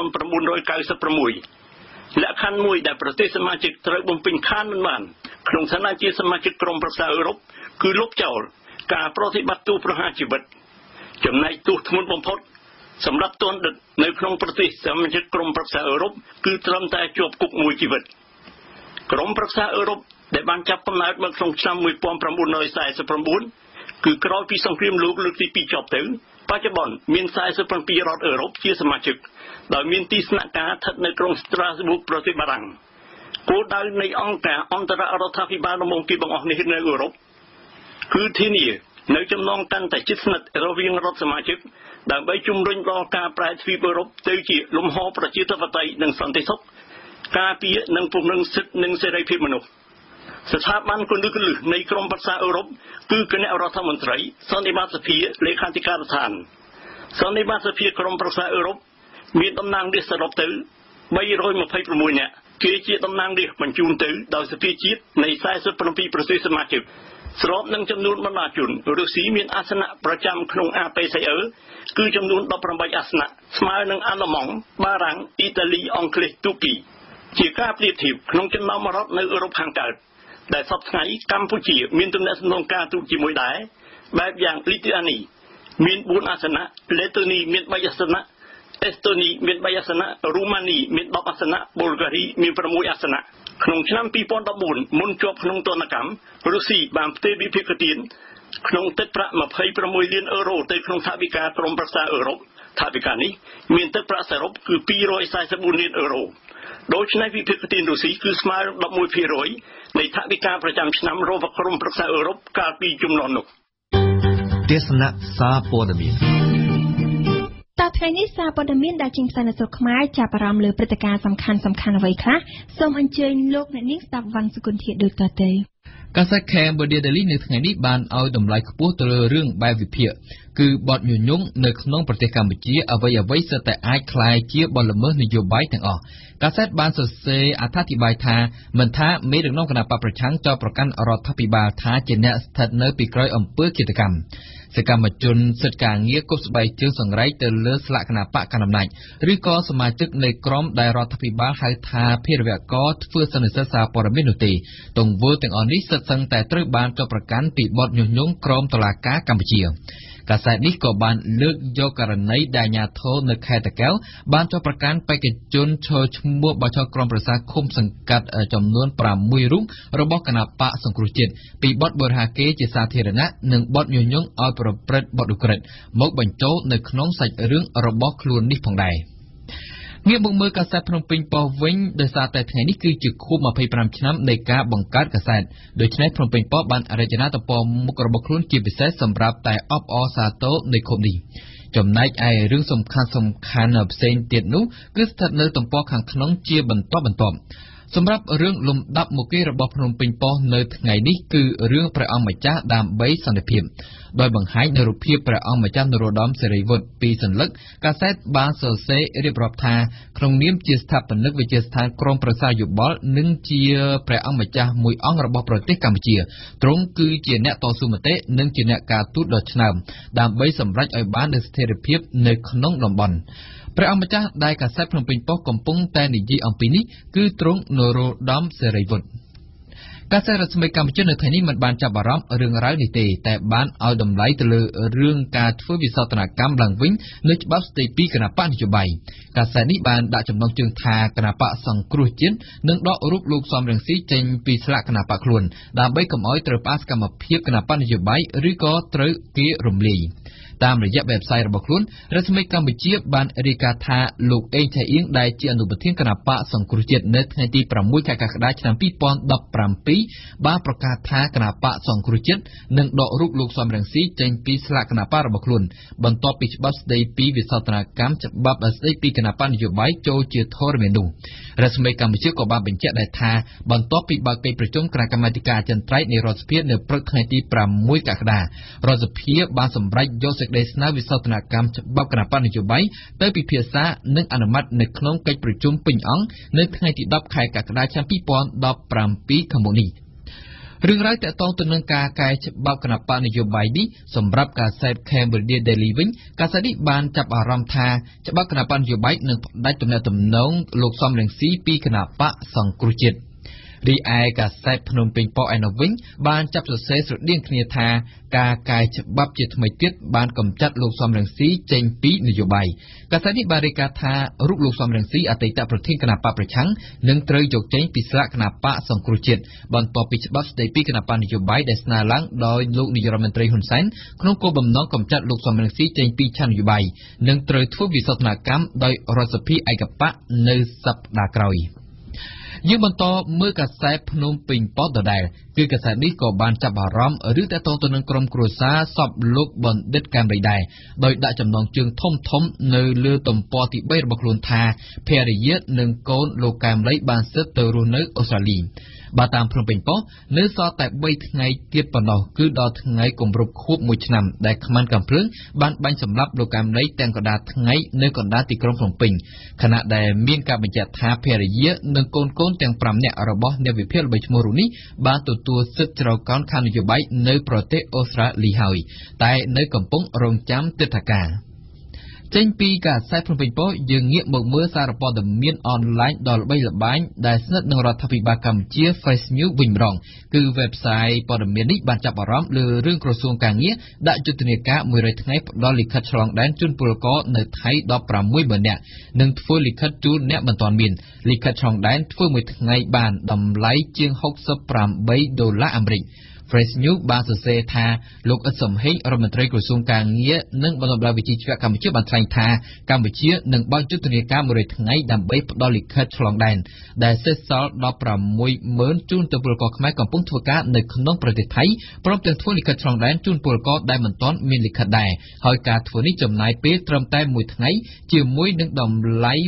1996លក្ខខណ្ឌមួយដែលប្រទេសសមាជិកត្រូវបំពេញខានមិនបានក្នុងឋានៈជាសមាជិកក្រុមប្រឹក្សាអឺរ៉ុបគឺលុបចោលការប្រតិបត្តិទោសប្រហារជីវិតចំណែកទោសធ្ងន់បំផុតសម្រាប់ទណ្ឌិតនៅក្នុងប្រទេសសមាជិកក្រុមប្រឹក្សាអឺរ៉ុបគឺត្រឹមតែជាប់គុកមួយជីវិតក្រុមប្រឹក្សាអឺរ៉ុបដែលបានចាប់កំណើតមកក្នុងឆ្នាំ1949គឺក្រោយពីសង្គ្រាមលោកលើកទី2ចប់ទៅបបច្ចុប្បន្នមាន47រដ្ឋអឺរ៉ុបជាសមាជិកដោយមានទីស្នាក់ការស្ថិតនៅក្រុង Strasbourg ប្រទេសបារាំងគោលដៅនៃអង្គការអន្តររដ្ឋាភិបាលដំបូងគេបង្អស់នេះនៅអឺរ៉ុបគឺធានានៅចំណងកាន់តែជិតស្និទ្ធរវាងរដ្ឋសមាជិកដើម្បីជំរុញដល់ការប្រែទ្វីបអឺរ៉ុបទៅជាលំហប្រជាធិបតេយ្យនិងសន្តិសុខការពារនិងពង្រឹងសិទ្ធិនិងសេរីភាពមនុស្សស្ថាប័នគន្លឹះនៃក្រមប្រឹក្សាអឺរ៉ុបគឺគណៈរដ្ឋមន្ត្រីសន្និបាតសភាលេខាធិការដ្ឋានសន្និបាតសភាក្រមប្រឹក្សាអឺរ៉ុបមានតំណាងរាស្ត្រសរុបទៅ326នាក់គេជាតំណាងរាស្ត្របញ្ជូនទៅដោយសភាជាតិនៃ47ប្រទេសសមាជិកស្របនឹងចំនួនបណ្ដាជនរុស្ស៊ីមានអាសនៈប្រចាំក្នុង APCE គឺចំនួន18អាសនៈស្មើនឹងអាល្លឺម៉ង់បារាំងអ៊ីតាលីអង់គ្លេសទូគីជាការប្រៀបធៀបក្នុងចំណោមរដ្ឋនៅអឺរ៉ុបខាងកើតដែលសពថ្ងៃកម្ពុជាមានទំនាក់ទំនងការទូតជាមួយដែរបែបយ៉ាងលីទុអានីមាន4អាសនៈលេតូនីមាន3អាសនៈអេស្តូនីមាន3អាសនៈរូម៉ានីមាន10អាសនៈប៊ុលហ្គារីមាន6អាសនៈក្នុងឆ្នាំ2014មុនជាប់ក្នុងទណ្ឌកម្មរុស្ស៊ីបានផ្ទេរវិភាគទានក្នុងទឹកប្រាក់26លានអឺរ៉ូទៅក្នុងថវិកាក្រមប្រឹក្សាអឺរ៉ុបថវិកានេះមានទឹកប្រាក់សរុបគឺ244លានអឺរ៉ូដូច្នេះវិភាគទានរុស្ស៊ីគឺស្មើនឹង 11% នៃថវិកាប្រចាំឆ្នាំរបស់ក្រមប្រឹក្សាអឺរ៉ុបកាលពីជំនាន់នោះទេសនាសារព័ត៌មានតថ្ងៃនេះសារព័ត៌មានដែលចេញផ្សាយនៅស្រុកខ្មែរចាប់អារម្មណ៍លើព្រឹត្តិការណ៍សំខាន់អ្វីខ្លះសូមអញ្ជើញលោកអ្នកនាងស្ដាប់វណ្ណសុគន្ធាដូចតទៅកាសែត Cambodia Daily នៅថ្ងៃនេះបានឲ្យតម្លៃខ្ពស់ទៅលើរឿងបែបវិភាគគឺបទញុយញងនៅក្នុងប្រទេសកម្ពុជាអ្វីៗសុទ្ធតែអាចក្លាយជាបទល្មើសនយោបាយទាំងអស់កាសែតបានសរសេរអត្ថាធិប្បាយថាមិនថាមេដឹកនាំគណបកប្រឆាំងចោទប្រកាន់រដ្ឋាភិបាលថាជាអ្នកស្ថិតនៅពីក្រោយអំពើឃាតកម្មសកម្មជនសិទ្ធិការងារគប់ស្បែកជើងសង្រែកទៅលើស្លាកគណបកកណ្ដាលអំណាចឬក៏សមាជិកនៃក្រុមដែលរដ្ឋាភិបាលហៅថាភារវករធ្វើសន្និសីទសារព័ត៌មាននោះទេទង្វើទាំងអស់នេះសិតសឹងតែត្រូវបានចោទប្រកាន់ពីបទញុះញង់ក្រមតុលាការកម្ពុជាកាសែតនេះក៏បានលើកយកករណីដែលអាជ្ញាធរនៅខេត្តតាកែវបានចោទប្រកាន់បេក្ខជនឈរឈ្មោះបោះឆ្នោតក្រុមប្រឹក្សាឃុំសង្កាត់ចំនួន6រូបរបស់គណបកសង្គ្រោះជាតិពីបទបរិហាកេរជាសាធារណៈនិងបទញុះញង់ឲ្យប្រព្រឹត្តបទឧក្រិដ្ឋមកបញ្ចូលនៅក្នុងសាច់រឿងរបស់ខ្លួននេះផងដែរងាកមកមើលកាសែតភ្នំពេញប៉ុស្តិ៍វិញដោយសារតែថ្ងៃនេះគឺជាខួប25ឆ្នាំនៃការបង្កើតកាសែតដូច្នេះភ្នំពេញប៉ុស្តិ៍បានរចនាទំព័រមុខរបស់ខ្លួនជាពិសេសសម្រាប់តែអបអរសាទរនៃខួបនេះចំណែកឯរឿងសំខាន់ផ្សេងទៀតនោះគឺស្ថិតនៅទំព័រខាងក្នុងជាបន្តបន្ទាប់សម្រាប់រឿងលំដាប់មុខគេរបស់ភ្នំពេញប៉ុស្តិ៍នៅថ្ងៃនេះគឺរឿងព្រះអង្គម្ចាស់ដើម្បីសន្តិភាពដោយបង្ហាញនូវរូបភាពព្រះអង្គម្ចាស់នរោត្តមសិរីវុឌ្ឍពីសន្លឹកកាសែតបានសរសេររៀបរាប់ថាក្នុងនាមជាស្ថាបនិកវិទ្យាស្ថានក្រមប្រឹក្សាយោបល់និងជាព្រះអង្គម្ចាស់មួយអង្គរបស់ប្រទេសកម្ពុជាទ្រង់គឺជាអ្នកតស៊ូមតិនិងជាអ្នកការទូតដ៏ឆ្នើមដើម្បីសម្រេចឲ្យបាននូវស្ថិរភាពនៅក្នុងតំបន់ព្រះអង្គម្ចាស់ដែលកាសែតភ្នំពេញប៉ុស្តិ៍កំពុងតែនិយាយអំពីនេះគឺទ្រង់នរោត្តមសិរីវុឌ្ឍកាសែតរដ្ឋស្មីកម្ពុជានៅថ្ងៃនេះមិនបានចាប់អារម្មណ៍រឿងរ៉ាវនេះទេតែបានឲ្យតម្លៃទៅលើរឿងការធ្វើវិសោធនកម្មឡើងវិញនៅច្បាប់ស្តីពីគណបកនយោបាយកាសែតនេះបានដាក់ចំណងជើងថាគណបកសង្គ្រោះជាតិនឹងដករូបលោកសំរងស៊ីចេញពីស្លាកគណបកខ្លួនដើម្បីកុំឲ្យត្រូវផ្អាកសកម្មភាពគណបកនយោបាយឬក៏ត្រូវគេរំលាយតាមរយៈ website របស់ខ្លួនរដ្ឋស្មីកម្ពុជាបានរាយការណ៍ថាលោកអេងឆៃអៀងដែលជាអនុប្រធានគណបកសង្គ្រោះជាតិនៅថ្ងៃទី6ខែកក្កដាឆ្នាំ2017បានប្រកាសថាគណបកសង្គ្រោះជាតិនឹងដករូបលោកសំរងស៊ីចេញពីស្លាកគណបករបស់ខ្លួនបន្ទាប់ពីច្បាប់ស្តីពីវិសោធនកម្មច្បាប់ស្តីពីគណបកនយោបាយចូលជាធរមាននោះរដ្ឋស្មីកម្ពុជាក៏បានបញ្ជាក់ដែរថាបន្ទាប់ពីបើកកិច្ចប្រជុំគណៈកម្មាធិការអចិន្ត្រៃយ៍នៃរដ្ឋសភានៅព្រឹកថ្ងៃទី6កក្កដារដ្ឋសភាបានសម្រេចយកសេចក្តីស្នើវិសោធនកម្មច្បាប់គណបកនយោបាយទៅពិភាក្សានិងអនុម័តនៅក្នុងកិច្ចប្រជុំពេញអង្គនៅថ្ងៃទី10ខែកក្កដាឆ្នាំ2017ខាងមុខនេះរឿងរ៉ាវទាក់ទងទៅនឹងការកែច្បាប់គណបកនយោបាយនេះសម្រាប់កាសែត Cambodia Daily វិញកាសែតនេះបានចាប់អារម្មណ៍ថាច្បាប់គណបកនយោបាយនឹងផ្ដាច់ទំនាក់ទំនងលោកសំរងស៊ីពីគណបកសង្គ្រោះជាតិរីឯកាសែតភ្នំពេញប៉ុស្តិ៍ឯនោះវិញបានចាប់សរសេរស្រដៀងគ្នាថាការកែច្បាប់ជាថ្មីទៀតបានកម្ចាត់លោកសំរងស៊ីចេញពីនយោបាយកាសែតនេះបានរាយការណ៍ថារូបលោកសំរងស៊ីអតីតប្រធានគណបកប្រឆាំងនឹងត្រូវយកចេញពីស្លាកគណបកសង្គ្រោះជាតិបន្ទាប់ពីច្បាប់ស្តីពីគណបកនយោបាយដែលស្នើឡើងដោយលោកនាយរដ្ឋមន្ត្រីហ៊ុនសែនក្នុងគោលបំណងកម្ចាត់លោកសំរងស៊ីចេញពីឆាននយោបាយនិងត្រូវធ្វើវិសោធនកម្មដោយរដ្ឋសភាឯកបកនៅសប្តាហ៍ក្រោយយើងបន្តមើលកាសែតភ្នំពេញប៉ុស្តិ៍ដដែលគឺកាសែតនេះក៏បានចាប់អារម្មណ៍ឬតកតងទៅនឹងក្រុមគ្រួសារសពលោកបណ្ឌិតកាមរីដែរដោយដាក់ចំណងជើងធំនៅលើទំព័រទី3របស់ខ្លួនថាភរិយានិងកូនលោកកាមរីបានសិទ្ធិទៅរស់នៅអូស្ត្រាលីបើតាមភ្នំពេញប៉ុស្តិ៍នៅសល់តែ3ថ្ងៃទៀតប៉ុណ្ណោះគឺដល់ថ្ងៃគម្រប់ខួប1ឆ្នាំដែលខ្មាន់កាំភ្លើងបានបាញ់សម្លាប់លោកកាមរីទាំងកណ្ដាលថ្ងៃនៅកណ្ដាលទីក្រុងភ្នំពេញខណៈដែលមានការបញ្ជាក់ថាភរិយានិងកូនទាំង5នាក់របស់អ្នកវិភាគល្បីឈ្មោះរូបនេះបានទទួលសិទ្ធិជ្រកកោនខាងនយោបាយនៅប្រទេសអូស្ត្រាលីហើយតែនៅកំពុងរងចាំទិដ្ឋាការចេញពីកាសែតភ្នំពេញប៉ុស្តិ៍យើងងាកមកមើលសារព័ត៌មានអនឡាញដ៏ល្បីល្បាញដែលស្និទ្ធនឹងរដ្ឋាភិបាលកម្ពុជា Fresh News វិញម្ដងគឺ website ព័ត៌មាននេះបានចាប់អារម្មណ៍លើរឿងក្រសួងការងារដាក់យុទ្ធនាការ100ថ្ងៃផ្ដល់លិខិតឆ្លងដែនជូនពលករនៅថៃដល់ 60000 នាក់និងធ្វើលិខិតជូនអ្នកមិនទាន់មានលិខិតឆ្លងដែនធ្វើមួយថ្ងៃបានតម្លៃជាង$68 អាមេរិកFresh News បានសរសេរថាលោកអ៊ិតសំហេងរដ្ឋមន្ត្រីក្រសួងការងារនិងបណ្ដុំបណ្ដាលវិជ្ជាជីវៈកម្ពុជាបានថ្លែងថាកម្ពុជានឹងបើកយុទ្ធនាការ100ថ្ងៃដើម្បីផ្ដល់លិខិតឆ្លងដែនដែលសេសសល់ដល់ 60000 ជូនទៅពលករខ្មែរកំពុងធ្វើការនៅក្នុងប្រទេសថៃព្រមទាំងធ្វើលិខិតឆ្លងដែនជូនពលករដែលមិនទាន់មានលិខិតដែរហើយការធ្វើនេះចំណាយពេលត្រឹមតែ1ថ្ងៃជាមួយនឹងតម្លៃ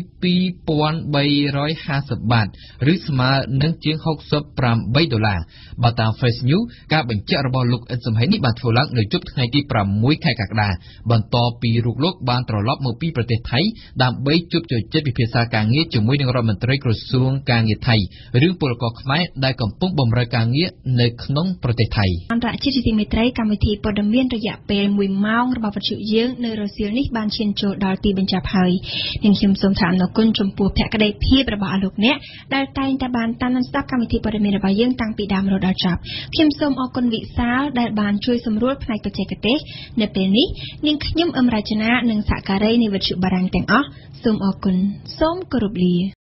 $2350ឬស្មើនឹងជាង$68បើតាម Fresh Newsការបញ្ជាក់របស់លោកអ៊ិតសំហេងនេះបានធ្វើឡើងនៅយប់ថ្ងៃទី6ខែកក្កដាបន្ទាប់ពីលោកបានត្រឡប់មកពីប្រទេសថៃដើម្បីជួបជជែកពិភាក្សាការងារជាមួយនឹងរដ្ឋមន្ត្រីក្រសួងការងារថៃរឿងពលករខ្មែរដែលកំពុងបម្រើការងារនៅក្នុងប្រទេសថៃអន្តរជាតិទីមេត្រីកម្មវិធីព័ត៌មានរយៈពេល1ម៉ោងរបស់វិទ្យុយើងនៅរសៀលនេះបានឈានចូលដល់ទីបញ្ចប់ហើយនាងខ្ញុំសូមថ្លែងអំណរគុណចំពោះភក្ដីភាពរបស់អស់លោកអ្នកដែលតែងតែបានតាមដានស្ដាប់កម្មវិធីព័ត៌មានរបស់យើងតាំងពីដើមរហូតដល់ចប់ខ្ញុំសូមអរគុណវិសាលដែលបានជួយសម្រួលផ្នែកបច្ចេកទេសនៅពេលនេះនាងខ្ញុំអឹមរចនានិងសហការីនៃវិទ្យុបារាំងទាំងអស់សូមអរគុណសូមគោរពលា